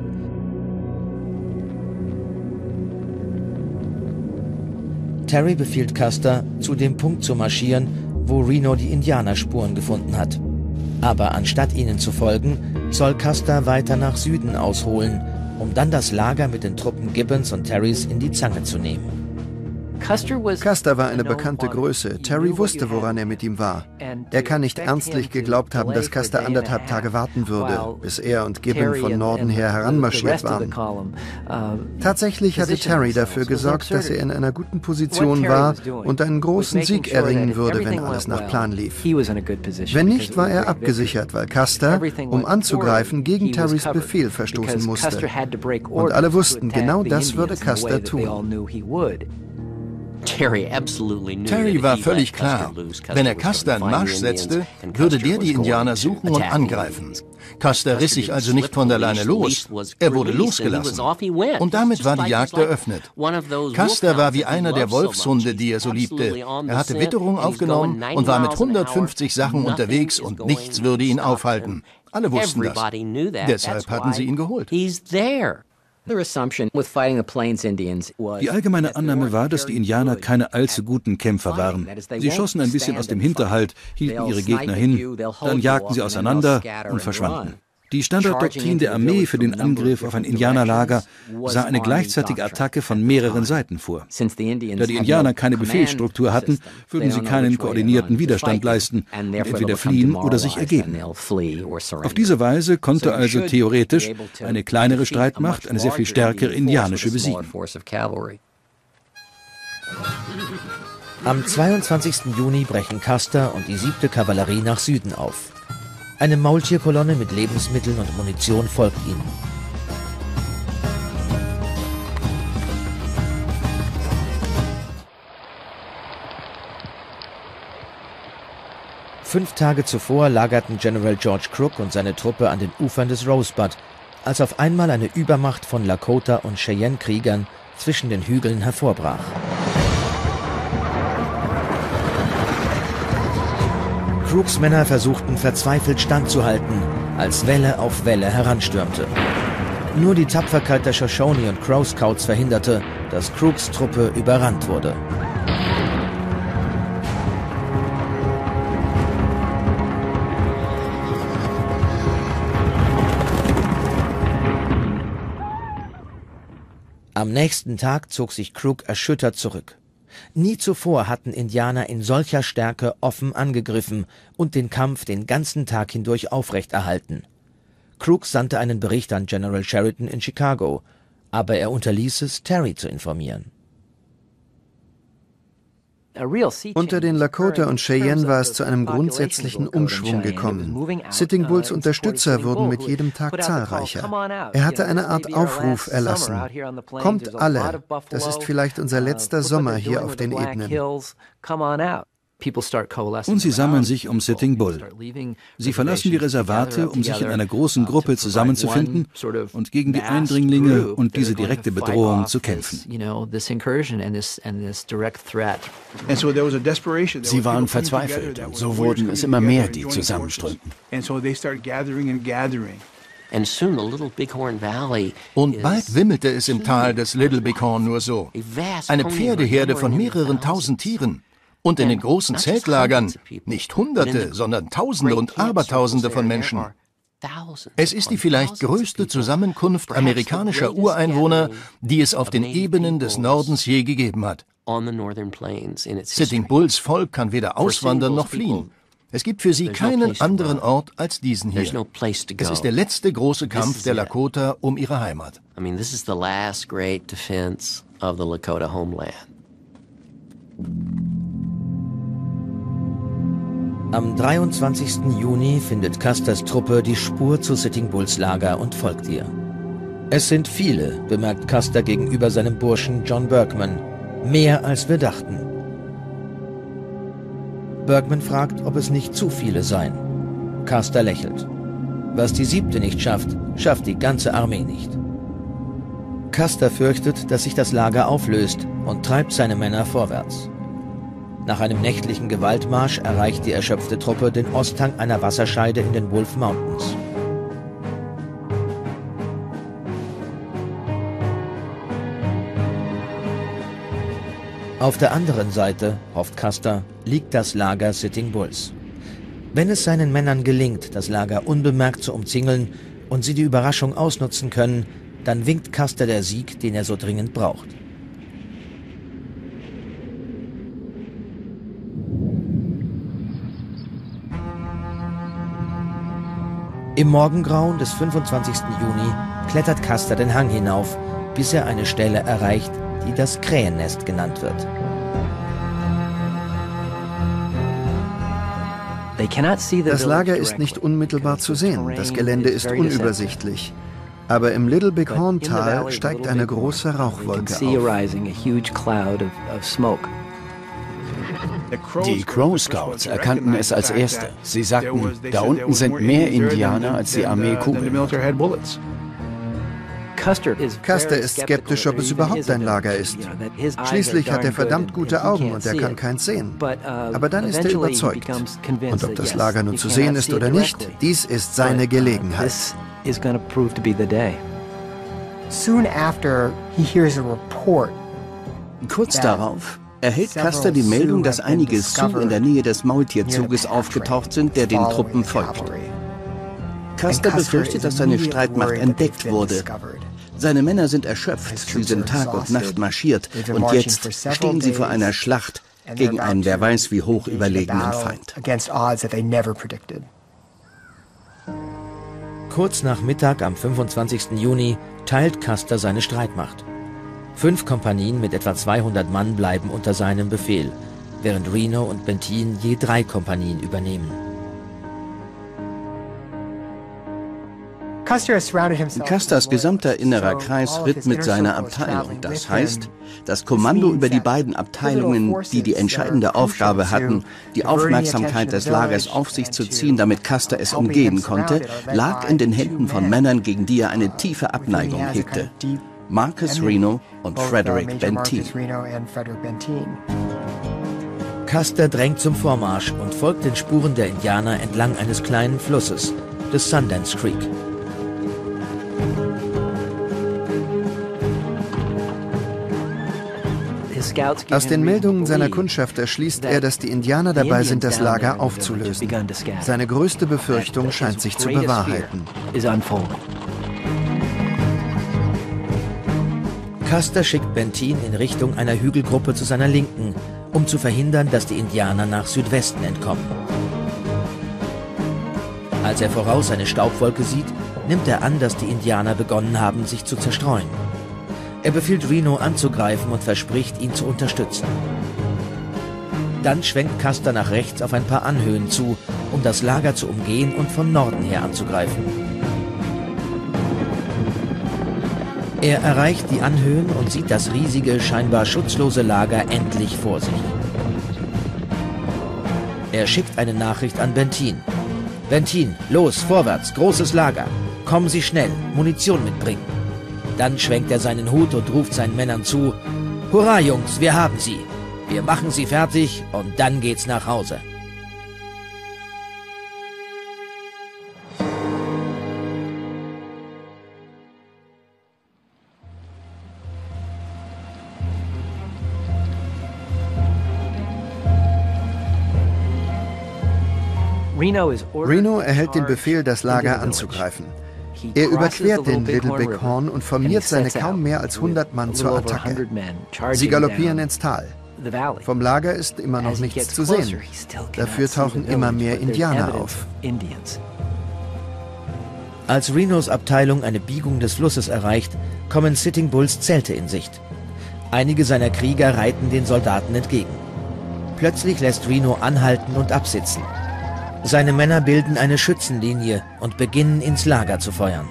Terry befiehlt Custer, zu dem Punkt zu marschieren, wo Reno die Indianerspuren gefunden hat. Aber anstatt ihnen zu folgen, soll Custer weiter nach Süden ausholen, um dann das Lager mit den Truppen Gibbons und Terrys in die Zange zu nehmen. Custer war eine bekannte Größe. Terry wusste, woran er mit ihm war. Er kann nicht ernstlich geglaubt haben, dass Custer 1,5 Tage warten würde, bis er und Gibbon von Norden her heranmarschiert waren. Tatsächlich hatte Terry dafür gesorgt, dass er in einer guten Position war und einen großen Sieg erringen würde, wenn alles nach Plan lief. Wenn nicht, war er abgesichert, weil Custer, um anzugreifen, gegen Terrys Befehl verstoßen musste. Und alle wussten, genau das würde Custer tun. Terry war völlig klar. Wenn er Custer in Marsch setzte, würde der die Indianer suchen und angreifen. Custer riss sich also nicht von der Leine los. Er wurde losgelassen. Und damit war die Jagd eröffnet. Custer war wie einer der Wolfshunde, die er so liebte. Er hatte Witterung aufgenommen und war mit 150 Sachen unterwegs und nichts würde ihn aufhalten. Alle wussten das. Deshalb hatten sie ihn geholt. Die allgemeine Annahme war, dass die Indianer keine allzu guten Kämpfer waren. Sie schossen ein bisschen aus dem Hinterhalt, hielten ihre Gegner hin, dann jagten sie auseinander und verschwanden. Die Standarddoktrin der Armee für den Angriff auf ein Indianerlager sah eine gleichzeitige Attacke von mehreren Seiten vor. Da die Indianer keine Befehlsstruktur hatten, würden sie keinen koordinierten Widerstand leisten und entweder fliehen oder sich ergeben. Auf diese Weise konnte also theoretisch eine kleinere Streitmacht eine sehr viel stärkere indianische besiegen. Am 22. Juni brechen Custer und die 7. Kavallerie nach Süden auf. Eine Maultierkolonne mit Lebensmitteln und Munition folgt ihnen. Fünf Tage zuvor lagerten General George Crook und seine Truppe an den Ufern des Rosebud, als auf einmal eine Übermacht von Lakota- und Cheyenne-Kriegern zwischen den Hügeln hervorbrach. Crooks Männer versuchten verzweifelt standzuhalten, als Welle auf Welle heranstürmte. Nur die Tapferkeit der Shoshone und Crow Scouts verhinderte, dass Crooks Truppe überrannt wurde. Am nächsten Tag zog sich Crook erschüttert zurück. Nie zuvor hatten Indianer in solcher Stärke offen angegriffen und den Kampf den ganzen Tag hindurch aufrechterhalten. Crook sandte einen Bericht an General Sheridan in Chicago, aber er unterließ es, Terry zu informieren. Unter den Lakota und Cheyenne war es zu einem grundsätzlichen Umschwung gekommen. Sitting Bulls Unterstützer wurden mit jedem Tag zahlreicher. Er hatte eine Art Aufruf erlassen. Kommt alle, das ist vielleicht unser letzter Sommer hier auf den Ebenen. Und sie sammeln sich um Sitting Bull. Sie verlassen die Reservate, um sich in einer großen Gruppe zusammenzufinden und gegen die Eindringlinge und diese direkte Bedrohung zu kämpfen. Sie waren verzweifelt und so wurden es immer mehr, die zusammenströmten. Und bald wimmelte es im Tal des Little Bighorn nur so. Eine Pferdeherde von mehreren tausend Tieren. Und in den großen Zeltlagern nicht Hunderte, sondern Tausende und Abertausende von Menschen. Es ist die vielleicht größte Zusammenkunft amerikanischer Ureinwohner, die es auf den Ebenen des Nordens je gegeben hat. Sitting Bulls Volk kann weder auswandern noch fliehen. Es gibt für sie keinen anderen Ort als diesen hier. Es ist der letzte große Kampf der Lakota um ihre Heimat. Am 23. Juni findet Custers Truppe die Spur zu Sitting Bulls Lager und folgt ihr. Es sind viele, bemerkt Custer gegenüber seinem Burschen John Berkman. Mehr als wir dachten. Berkman fragt, ob es nicht zu viele seien. Custer lächelt. Was die 7. nicht schafft, schafft die ganze Armee nicht. Custer fürchtet, dass sich das Lager auflöst und treibt seine Männer vorwärts. Nach einem nächtlichen Gewaltmarsch erreicht die erschöpfte Truppe den Osthang einer Wasserscheide in den Wolf Mountains. Auf der anderen Seite, hofft Custer, liegt das Lager Sitting Bulls. Wenn es seinen Männern gelingt, das Lager unbemerkt zu umzingeln und sie die Überraschung ausnutzen können, dann winkt Custer der Sieg, den er so dringend braucht. Im Morgengrauen des 25. Juni klettert Custer den Hang hinauf, bis er eine Stelle erreicht, die das Krähennest genannt wird. Das Lager ist nicht unmittelbar zu sehen, das Gelände ist unübersichtlich. Aber im Little Big Horn-Tal steigt eine große Rauchwolke auf. Die Crow Scouts erkannten es als Erste. Sie sagten, da unten sind mehr Indianer als die Armee Kugeln. Custer ist skeptisch, ob es überhaupt ein Lager ist. Schließlich hat er verdammt gute Augen und er kann keins sehen. Aber dann ist er überzeugt. Und ob das Lager nun zu sehen ist oder nicht, dies ist seine Gelegenheit. Kurz darauf erhält Custer die Meldung, dass einige Sioux in der Nähe des Maultierzuges aufgetaucht sind, der den Truppen folgt. Custer befürchtet, dass seine Streitmacht entdeckt wurde. Seine Männer sind erschöpft, sie sind Tag und Nacht marschiert und jetzt stehen sie vor einer Schlacht gegen einen wer weiß wie hoch überlegenen Feind. Kurz nach Mittag am 25. Juni teilt Custer seine Streitmacht. 5 Kompanien mit etwa 200 Mann bleiben unter seinem Befehl, während Reno und Benteen je 3 Kompanien übernehmen. Custers gesamter innerer Kreis ritt mit seiner Abteilung. Das heißt, das Kommando über die beiden Abteilungen, die die entscheidende Aufgabe hatten, die Aufmerksamkeit des Lagers auf sich zu ziehen, damit Custer es umgehen konnte, lag in den Händen von Männern, gegen die er eine tiefe Abneigung hegte. Marcus Reno und Frederick Benteen. Custer drängt zum Vormarsch und folgt den Spuren der Indianer entlang eines kleinen Flusses, des Sundance Creek. Aus den Meldungen seiner Kundschafter schließt er, dass die Indianer dabei sind, das Lager aufzulösen. Seine größte Befürchtung scheint sich zu bewahrheiten. Custer schickt Benteen in Richtung einer Hügelgruppe zu seiner Linken, um zu verhindern, dass die Indianer nach Südwesten entkommen. Als er voraus eine Staubwolke sieht, nimmt er an, dass die Indianer begonnen haben, sich zu zerstreuen. Er befiehlt Reno anzugreifen und verspricht, ihn zu unterstützen. Dann schwenkt Custer nach rechts auf ein paar Anhöhen zu, um das Lager zu umgehen und von Norden her anzugreifen. Er erreicht die Anhöhen und sieht das riesige, scheinbar schutzlose Lager endlich vor sich. Er schickt eine Nachricht an Benteen. Benteen, los, vorwärts, großes Lager. Kommen Sie schnell, Munition mitbringen. Dann schwenkt er seinen Hut und ruft seinen Männern zu: Hurra, Jungs, wir haben sie. Wir machen sie fertig und dann geht's nach Hause. Reno erhält den Befehl, das Lager anzugreifen. Er überquert den Little Big Horn und formiert seine kaum mehr als 100 Mann zur Attacke. Sie galoppieren ins Tal. Vom Lager ist immer noch nichts zu sehen. Dafür tauchen immer mehr Indianer auf. Als Renos Abteilung eine Biegung des Flusses erreicht, kommen Sitting Bulls Zelte in Sicht. Einige seiner Krieger reiten den Soldaten entgegen. Plötzlich lässt Reno anhalten und absitzen. Seine Männer bilden eine Schützenlinie und beginnen ins Lager zu feuern.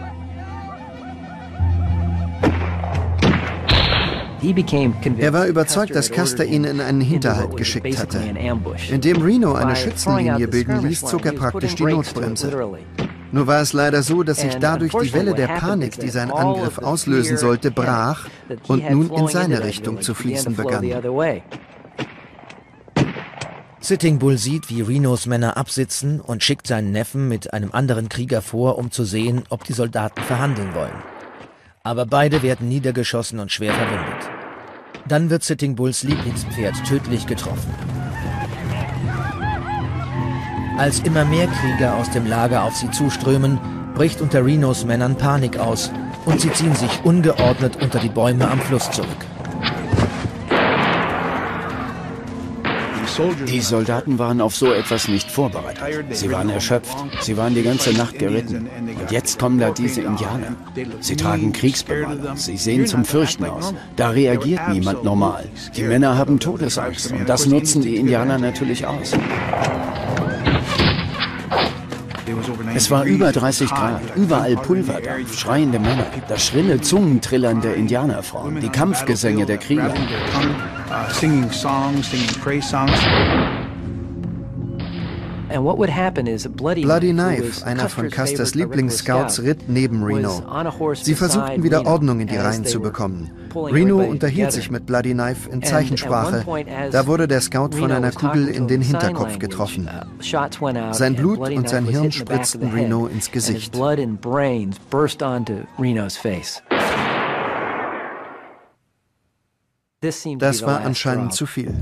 Er war überzeugt, dass Custer ihn in einen Hinterhalt geschickt hatte. Indem Reno eine Schützenlinie bilden ließ, zog er praktisch die Notbremse. Nur war es leider so, dass sich dadurch die Welle der Panik, die seinen Angriff auslösen sollte, brach und nun in seine Richtung zu fließen begann. Sitting Bull sieht, wie Renos Männer absitzen und schickt seinen Neffen mit einem anderen Krieger vor, um zu sehen, ob die Soldaten verhandeln wollen. Aber beide werden niedergeschossen und schwer verwundet. Dann wird Sitting Bulls Lieblingspferd tödlich getroffen. Als immer mehr Krieger aus dem Lager auf sie zuströmen, bricht unter Renos Männern Panik aus und sie ziehen sich ungeordnet unter die Bäume am Fluss zurück. Die Soldaten waren auf so etwas nicht vorbereitet. Sie waren erschöpft, sie waren die ganze Nacht geritten. Und jetzt kommen da diese Indianer. Sie tragen Kriegsbemalung, sie sehen zum Fürchten aus. Da reagiert niemand normal. Die Männer haben Todesangst und das nutzen die Indianer natürlich aus. Es war über 30 Grad, überall Pulverdampf, schreiende Männer, das schrille Zungentrillern der Indianerfrauen, die Kampfgesänge der Krieger. Bloody Knife, einer von Custers Lieblingsscouts, ritt neben Reno. Sie versuchten wieder Ordnung in die Reihen zu bekommen. Reno unterhielt sich mit Bloody Knife in Zeichensprache. Da wurde der Scout von einer Kugel in den Hinterkopf getroffen. Sein Blut und sein Hirn spritzten Reno ins Gesicht. Das war anscheinend zu viel.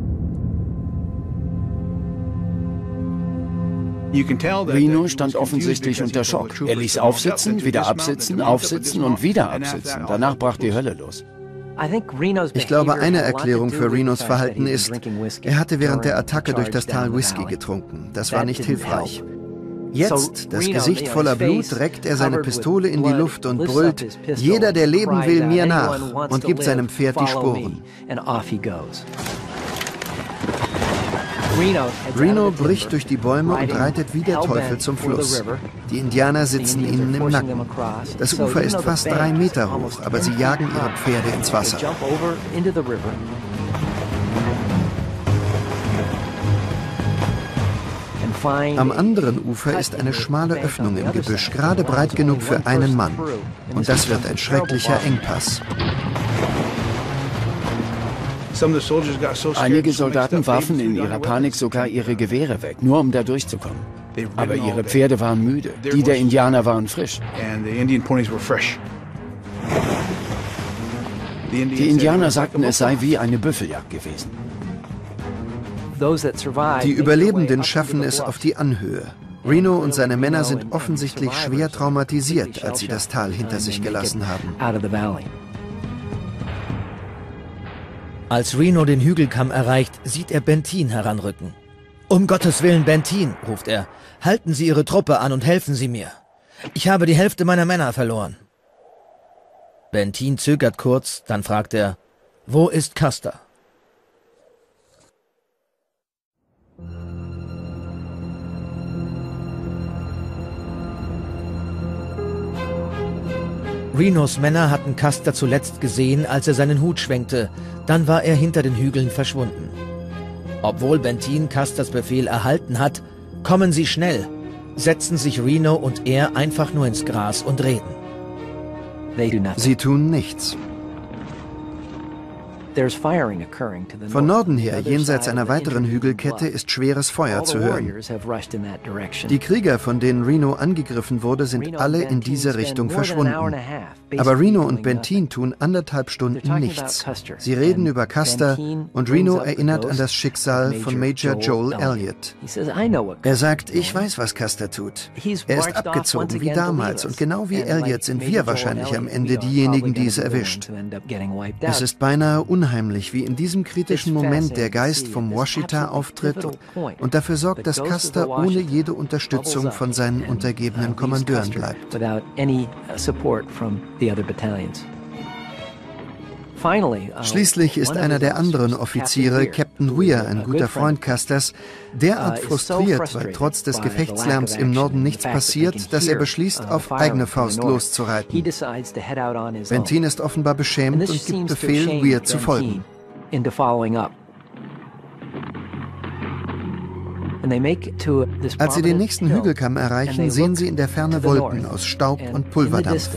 Reno stand offensichtlich unter Schock. Er ließ aufsitzen, wieder absitzen, aufsitzen und wieder absitzen. Danach brach die Hölle los. Ich glaube, eine Erklärung für Renos Verhalten ist, er hatte während der Attacke durch das Tal Whisky getrunken. Das war nicht hilfreich. Jetzt, das Gesicht voller Blut, reckt er seine Pistole in die Luft und brüllt, jeder, der leben will, mir nach, und gibt seinem Pferd die Sporen. Reno bricht durch die Bäume und reitet wie der Teufel zum Fluss. Die Indianer sitzen ihnen im Nacken. Das Ufer ist fast 3 Meter hoch, aber sie jagen ihre Pferde ins Wasser. Am anderen Ufer ist eine schmale Öffnung im Gebüsch, gerade breit genug für einen Mann. Und das wird ein schrecklicher Engpass. Einige Soldaten warfen in ihrer Panik sogar ihre Gewehre weg, nur um da durchzukommen. Aber ihre Pferde waren müde, die der Indianer waren frisch. Die Indianer sagten, es sei wie eine Büffeljagd gewesen. Die Überlebenden schaffen es auf die Anhöhe. Reno und seine Männer sind offensichtlich schwer traumatisiert, als sie das Tal hinter sich gelassen haben. Als Reno den Hügelkamm erreicht, sieht er Benteen heranrücken. »Um Gottes Willen, Benteen«, ruft er, »halten Sie Ihre Truppe an und helfen Sie mir. Ich habe die Hälfte meiner Männer verloren.« Benteen zögert kurz, dann fragt er, »Wo ist Custer?« Renos Männer hatten Custer zuletzt gesehen, als er seinen Hut schwenkte. Dann war er hinter den Hügeln verschwunden. Obwohl Benteen Custers Befehl erhalten hat, »Kommen Sie schnell«, setzen sich Reno und er einfach nur ins Gras und reden. Sie tun nichts. Von Norden her, jenseits einer weiteren Hügelkette, ist schweres Feuer zu hören. Die Krieger, von denen Reno angegriffen wurde, sind alle in diese Richtung verschwunden. Aber Reno und Benteen tun 1,5 Stunden nichts. Sie reden über Custer und Reno erinnert an das Schicksal von Major Joel Elliott. Er sagt, ich weiß, was Custer tut. Er ist abgezogen wie damals und genau wie Elliott sind wir wahrscheinlich am Ende diejenigen, die es erwischt. Es ist beinahe unheimlich, wie in diesem kritischen Moment der Geist vom Washita auftritt und dafür sorgt, dass Custer ohne jede Unterstützung von seinen untergebenen Kommandeuren bleibt. Schließlich ist einer der anderen Offiziere, Captain Weir, ein guter Freund Custers, derart frustriert, weil trotz des Gefechtslärms im Norden nichts passiert, dass er beschließt, auf eigene Faust loszureiten. Benteen ist offenbar beschämt und gibt Befehl, Weir zu folgen. Als sie den nächsten Hügelkamm erreichen, sehen sie in der Ferne Wolken aus Staub und Pulverdampf.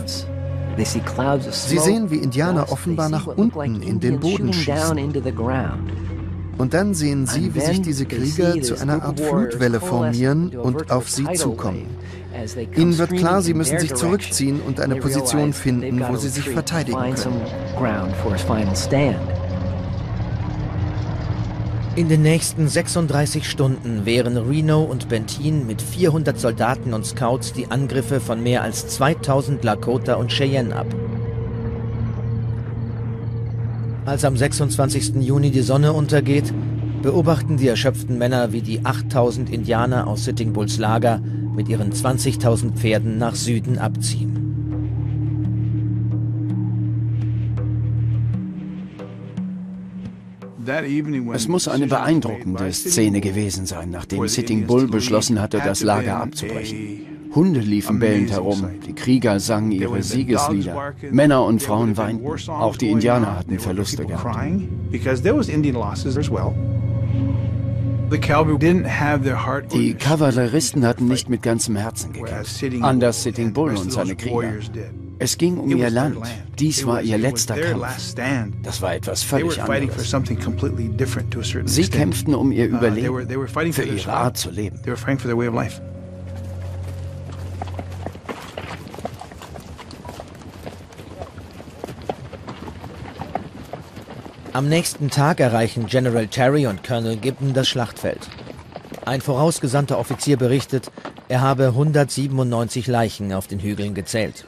Sie sehen, wie Indianer offenbar nach unten in den Boden schießen. Und dann sehen sie, wie sich diese Krieger zu einer Art Flutwelle formieren und auf sie zukommen. Ihnen wird klar, sie müssen sich zurückziehen und eine Position finden, wo sie sich verteidigen können. In den nächsten 36 Stunden wehren Reno und Benteen mit 400 Soldaten und Scouts die Angriffe von mehr als 2000 Lakota und Cheyenne ab. Als am 26. Juni die Sonne untergeht, beobachten die erschöpften Männer, wie die 8000 Indianer aus Sitting Bulls Lager mit ihren 20.000 Pferden nach Süden abziehen. Es muss eine beeindruckende Szene gewesen sein, nachdem Sitting Bull beschlossen hatte, das Lager abzubrechen. Hunde liefen bellend herum, die Krieger sangen ihre Siegeslieder, Männer und Frauen weinten, auch die Indianer hatten Verluste gehabt. Die Kavalleristen hatten nicht mit ganzem Herzen gekämpft, anders Sitting Bull und seine Krieger. Es ging um ihr Land. Dies war ihr letzter Kampf. Das war etwas völlig anderes. Sie kämpften um ihr Überleben, für ihre Art zu leben. Am nächsten Tag erreichen General Terry und Colonel Gibbon das Schlachtfeld. Ein vorausgesandter Offizier berichtet, er habe 197 Leichen auf den Hügeln gezählt.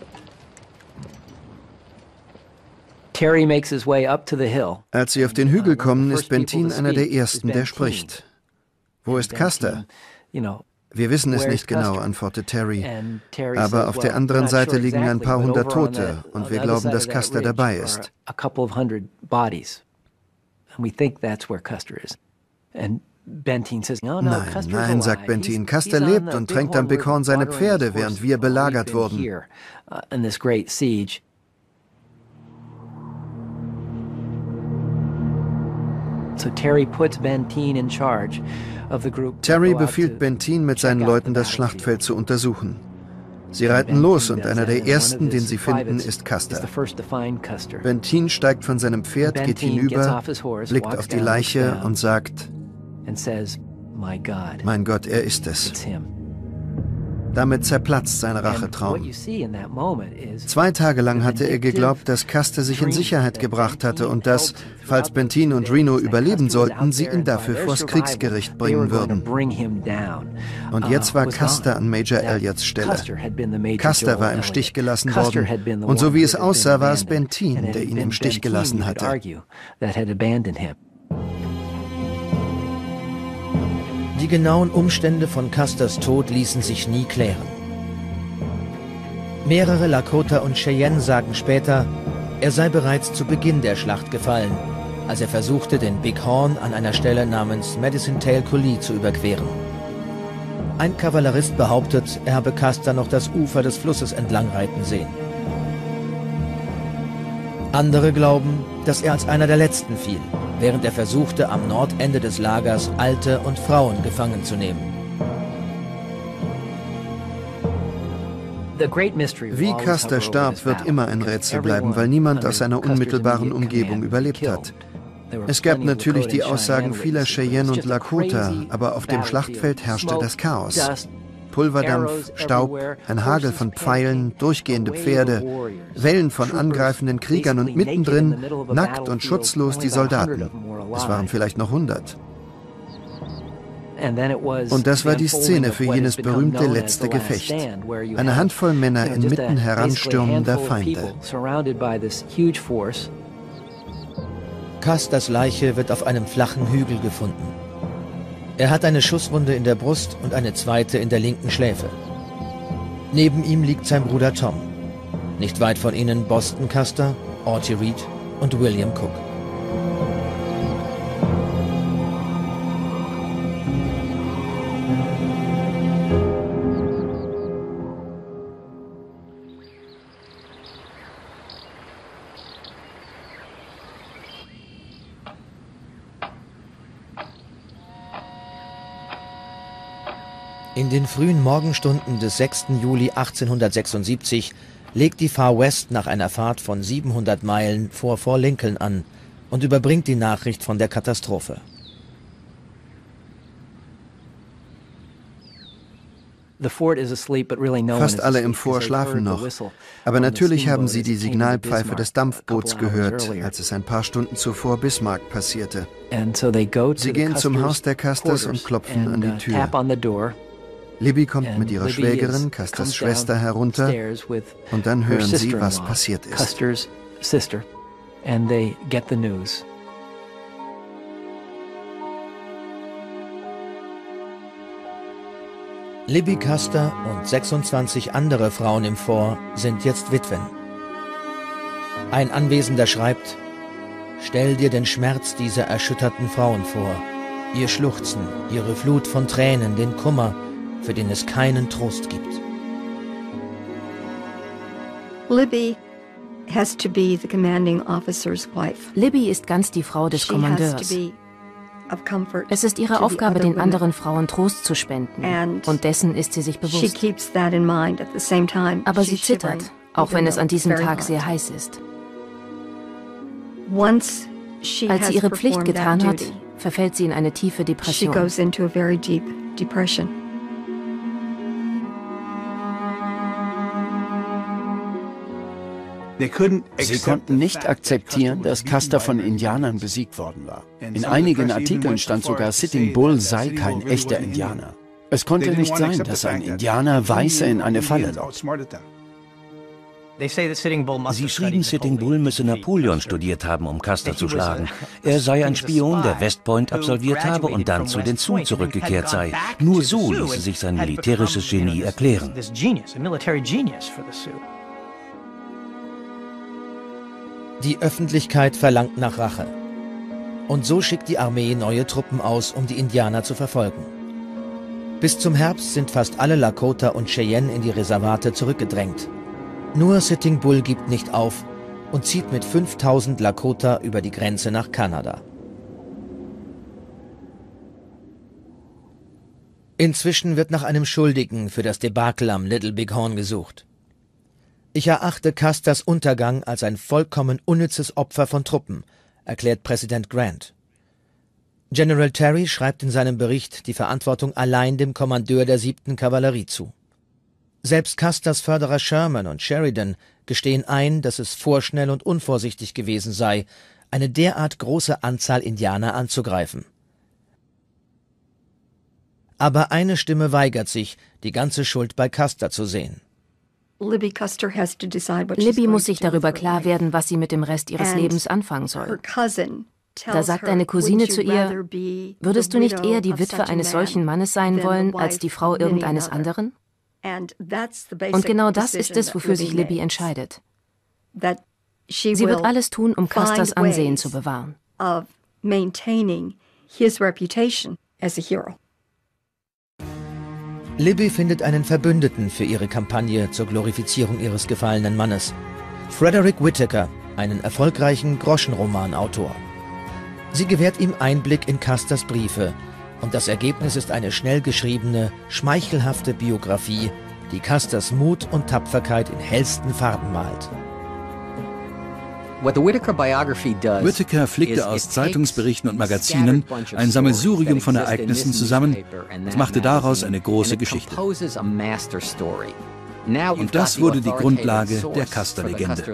Als sie auf den Hügel kommen, ist Benteen einer der Ersten, der spricht. Wo ist Custer? Wir wissen es nicht genau, antwortet Terry. Aber auf der anderen Seite liegen ein paar hundert Tote und wir glauben, dass Custer dabei ist. Nein, sagt Benteen. Custer lebt und tränkt am Bighorn seine Pferde, während wir belagert wurden. Terry befiehlt Benteen, mit seinen Leuten das Schlachtfeld zu untersuchen. Sie reiten los und einer der ersten, den sie finden, ist Custer. Benteen steigt von seinem Pferd, geht hinüber, blickt auf die Leiche und sagt: Mein Gott, er ist es. Damit zerplatzt sein Rachetraum. 2 Tage lang hatte er geglaubt, dass Custer sich in Sicherheit gebracht hatte und dass, falls Benteen und Reno überleben sollten, sie ihn dafür vors Kriegsgericht bringen würden. Und jetzt war Custer an Major Elliots Stelle. Custer war im Stich gelassen worden und so wie es aussah, war es Benteen, der ihn im Stich gelassen hatte. Die genauen Umstände von Custers Tod ließen sich nie klären. Mehrere Lakota und Cheyenne sagen später, er sei bereits zu Beginn der Schlacht gefallen, als er versuchte, den Bighorn an einer Stelle namens Medicine Tail Coulee zu überqueren. Ein Kavallerist behauptet, er habe Custer noch das Ufer des Flusses entlang reiten sehen. Andere glauben, dass er als einer der Letzten fiel, während er versuchte, am Nordende des Lagers Alte und Frauen gefangen zu nehmen. Wie Custer starb, wird immer ein Rätsel bleiben, weil niemand aus seiner unmittelbaren Umgebung überlebt hat. Es gab natürlich die Aussagen vieler Cheyenne und Lakota, aber auf dem Schlachtfeld herrschte das Chaos. Pulverdampf, Staub, ein Hagel von Pfeilen, durchgehende Pferde, Wellen von angreifenden Kriegern und mittendrin, nackt und schutzlos, die Soldaten. Es waren vielleicht noch 100. Und das war die Szene für jenes berühmte letzte Gefecht. Eine Handvoll Männer inmitten heranstürmender Feinde. Custers Leiche wird auf einem flachen Hügel gefunden. Er hat eine Schusswunde in der Brust und eine zweite in der linken Schläfe. Neben ihm liegt sein Bruder Tom. Nicht weit von ihnen Boston Custer, Audie Reed und William Cook. In den frühen Morgenstunden des 6. Juli 1876 legt die Far West nach einer Fahrt von 700 Meilen vor Fort Lincoln an, und überbringt die Nachricht von der Katastrophe. Fast alle im Fort schlafen noch. Aber natürlich haben sie die Signalpfeife des Dampfboots gehört, als es ein paar Stunden zuvor Bismarck passierte. Sie gehen zum Haus der Custers und klopfen an die Tür. Libby kommt mit ihrer Schwägerin, Custers Schwester, herunter und dann hören sie, was passiert ist. Libby Custer und 26 andere Frauen im Fort sind jetzt Witwen. Ein Anwesender schreibt: Stell dir den Schmerz dieser erschütterten Frauen vor, ihr Schluchzen, ihre Flut von Tränen, den Kummer, für den es keinen Trost gibt. Libby has to be the commanding officer's wife. Libby ist ganz die Frau des Kommandeurs. Es ist ihre Aufgabe, den anderen Frauen Trost zu spenden. Und dessen ist sie sich bewusst. Aber sie zittert, auch wenn es an diesem Tag sehr heiß ist. Als sie ihre Pflicht getan hat, verfällt sie in eine tiefe Depression. Sie konnten nicht akzeptieren, dass Custer von Indianern besiegt worden war. In einigen Artikeln stand sogar, Sitting Bull sei kein echter Indianer. Es konnte nicht sein, dass ein Indianer Weiße in eine Falle lockt. Sie schrieben, Sitting Bull müsse Napoleon studiert haben, um Custer zu schlagen. Er sei ein Spion, der West Point absolviert habe und dann zu den Sioux zurückgekehrt sei. Nur so ließe sich sein militärisches Genie erklären. Die Öffentlichkeit verlangt nach Rache. Und so schickt die Armee neue Truppen aus, um die Indianer zu verfolgen. Bis zum Herbst sind fast alle Lakota und Cheyenne in die Reservate zurückgedrängt. Nur Sitting Bull gibt nicht auf und zieht mit 5000 Lakota über die Grenze nach Kanada. Inzwischen wird nach einem Schuldigen für das Debakel am Little Big Horn gesucht. Ich erachte Custers Untergang als ein vollkommen unnützes Opfer von Truppen, erklärt Präsident Grant. General Terry schreibt in seinem Bericht die Verantwortung allein dem Kommandeur der 7. Kavallerie zu. Selbst Custers Förderer Sherman und Sheridan gestehen ein, dass es vorschnell und unvorsichtig gewesen sei, eine derart große Anzahl Indianer anzugreifen. Aber eine Stimme weigert sich, die ganze Schuld bei Custer zu sehen. Libby muss sich darüber klar werden, was sie mit dem Rest ihres Lebens anfangen soll. Da sagt eine Cousine zu ihr: Würdest du nicht eher die Witwe eines solchen Mannes sein wollen, als die Frau irgendeines anderen? Und genau das ist es, wofür sich Libby entscheidet. Sie wird alles tun, um Custers Ansehen zu bewahren. Libby findet einen Verbündeten für ihre Kampagne zur Glorifizierung ihres gefallenen Mannes: Frederick Whittaker, einen erfolgreichen Groschenromanautor. Sie gewährt ihm Einblick in Custers Briefe, und das Ergebnis ist eine schnell geschriebene, schmeichelhafte Biografie, die Custers Mut und Tapferkeit in hellsten Farben malt. Whittaker flickte aus Zeitungsberichten und Magazinen ein Sammelsurium von Ereignissen zusammen und machte daraus eine große Geschichte. Und das wurde die Grundlage der Custer-Legende.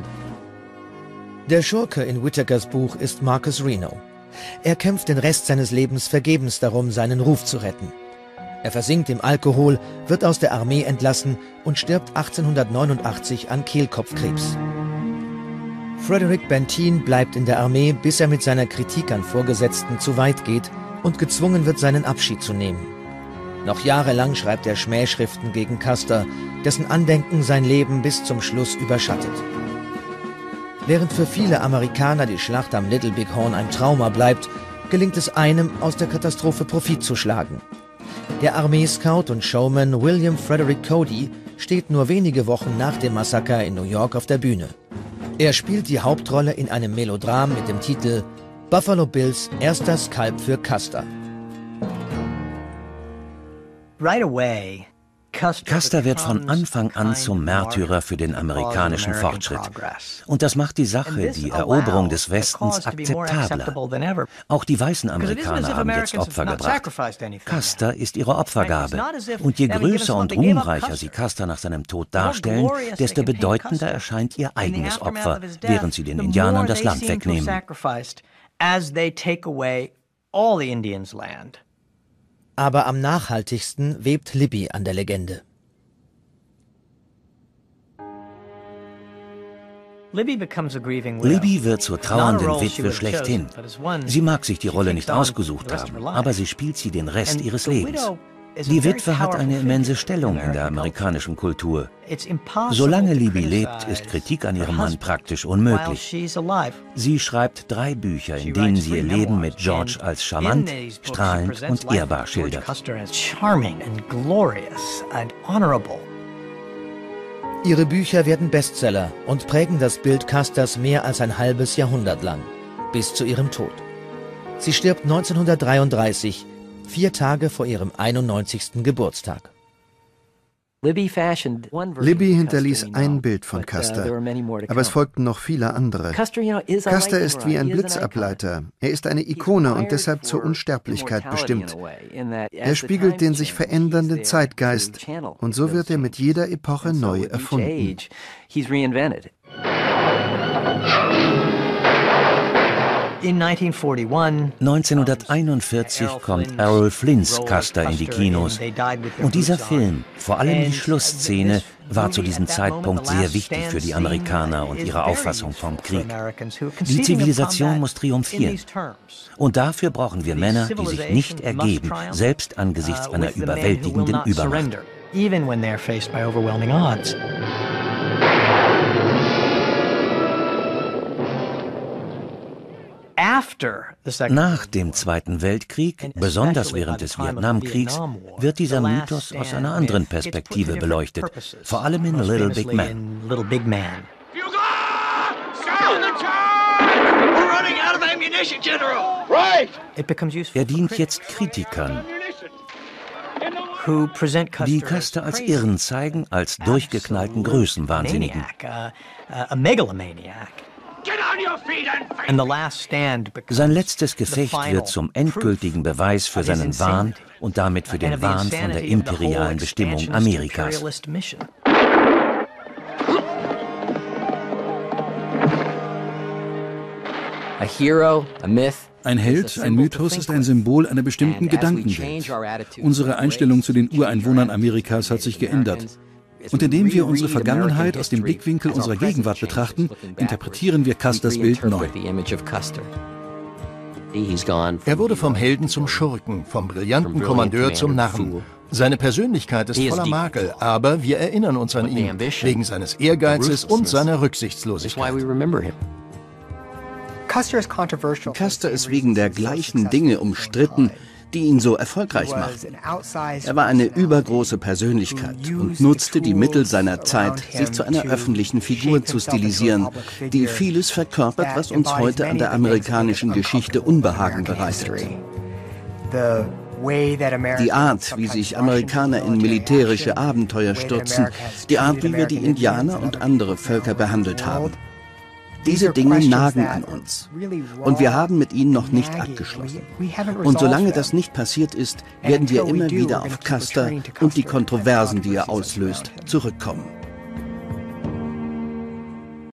Der Schurke in Whittakers Buch ist Marcus Reno. Er kämpft den Rest seines Lebens vergebens darum, seinen Ruf zu retten. Er versinkt im Alkohol, wird aus der Armee entlassen und stirbt 1889 an Kehlkopfkrebs. Frederick Benteen bleibt in der Armee, bis er mit seiner Kritik an Vorgesetzten zu weit geht und gezwungen wird, seinen Abschied zu nehmen. Noch jahrelang schreibt er Schmähschriften gegen Custer, dessen Andenken sein Leben bis zum Schluss überschattet. Während für viele Amerikaner die Schlacht am Little Big Horn ein Trauma bleibt, gelingt es einem, aus der Katastrophe Profit zu schlagen. Der Armeescout und Showman William Frederick Cody steht nur wenige Wochen nach dem Massaker in New York auf der Bühne. Er spielt die Hauptrolle in einem Melodram mit dem Titel Buffalo Bills erster Skalp für Custer. Custer wird von Anfang an zum Märtyrer für den amerikanischen Fortschritt. Und das macht die Sache, die Eroberung des Westens, akzeptabler. Auch die weißen Amerikaner haben jetzt Opfer gebracht. Custer ist ihre Opfergabe. Und je größer und ruhmreicher sie Custer nach seinem Tod darstellen, desto bedeutender erscheint ihr eigenes Opfer, während sie den Indianern das Land wegnehmen. Aber am nachhaltigsten webt Libby an der Legende. Libby wird zur trauernden Witwe schlechthin. Sie mag sich die Rolle nicht ausgesucht haben, aber sie spielt sie den Rest ihres Lebens. Die Witwe hat eine immense Stellung in der amerikanischen Kultur. Solange Libby lebt, ist Kritik an ihrem Mann praktisch unmöglich. Sie schreibt 3 Bücher, in denen sie ihr Leben mit George als charmant, strahlend und ehrbar schildert. Ihre Bücher werden Bestseller und prägen das Bild Custers mehr als ein halbes Jahrhundert lang, bis zu ihrem Tod. Sie stirbt 1933, 4 Tage vor ihrem 91. Geburtstag. Libby hinterließ ein Bild von Custer, aber es folgten noch viele andere. Custer ist wie ein Blitzableiter. Er ist eine Ikone und deshalb zur Unsterblichkeit bestimmt. Er spiegelt den sich verändernden Zeitgeist und so wird er mit jeder Epoche neu erfunden. 1941 kommt Errol Flynns Custer in die Kinos. Und dieser Film, vor allem die Schlussszene, war zu diesem Zeitpunkt sehr wichtig für die Amerikaner und ihre Auffassung vom Krieg. Die Zivilisation muss triumphieren. Und dafür brauchen wir Männer, die sich nicht ergeben, selbst angesichts einer überwältigenden Übermacht. Nach dem Zweiten Weltkrieg, besonders während des Vietnamkriegs, wird dieser Mythos aus einer anderen Perspektive beleuchtet, vor allem in Little Big Man. Er dient jetzt Kritikern, die Custer als Irren zeigen, als durchgeknallten Größenwahnsinnigen. Sein letztes Gefecht wird zum endgültigen Beweis für seinen Wahn und damit für den Wahn von der imperialen Bestimmung Amerikas. Ein Held, ein Mythos ist ein Symbol einer bestimmten Gedankenwelt. Unsere Einstellung zu den Ureinwohnern Amerikas hat sich geändert. Und indem wir unsere Vergangenheit aus dem Blickwinkel unserer Gegenwart betrachten, interpretieren wir Custers Bild neu. Er wurde vom Helden zum Schurken, vom brillanten Kommandeur zum Narren. Seine Persönlichkeit ist voller Makel, aber wir erinnern uns an ihn, wegen seines Ehrgeizes und seiner Rücksichtslosigkeit. Custer ist wegen der gleichen Dinge umstritten, die ihn so erfolgreich machten. Er war eine übergroße Persönlichkeit und nutzte die Mittel seiner Zeit, sich zu einer öffentlichen Figur zu stilisieren, die vieles verkörpert, was uns heute an der amerikanischen Geschichte Unbehagen bereitet. Die Art, wie sich Amerikaner in militärische Abenteuer stürzen, die Art, wie wir die Indianer und andere Völker behandelt haben. Diese Dinge nagen an uns und wir haben mit ihnen noch nicht abgeschlossen. Und solange das nicht passiert ist, werden wir immer wieder auf Custer und die Kontroversen, die er auslöst, zurückkommen.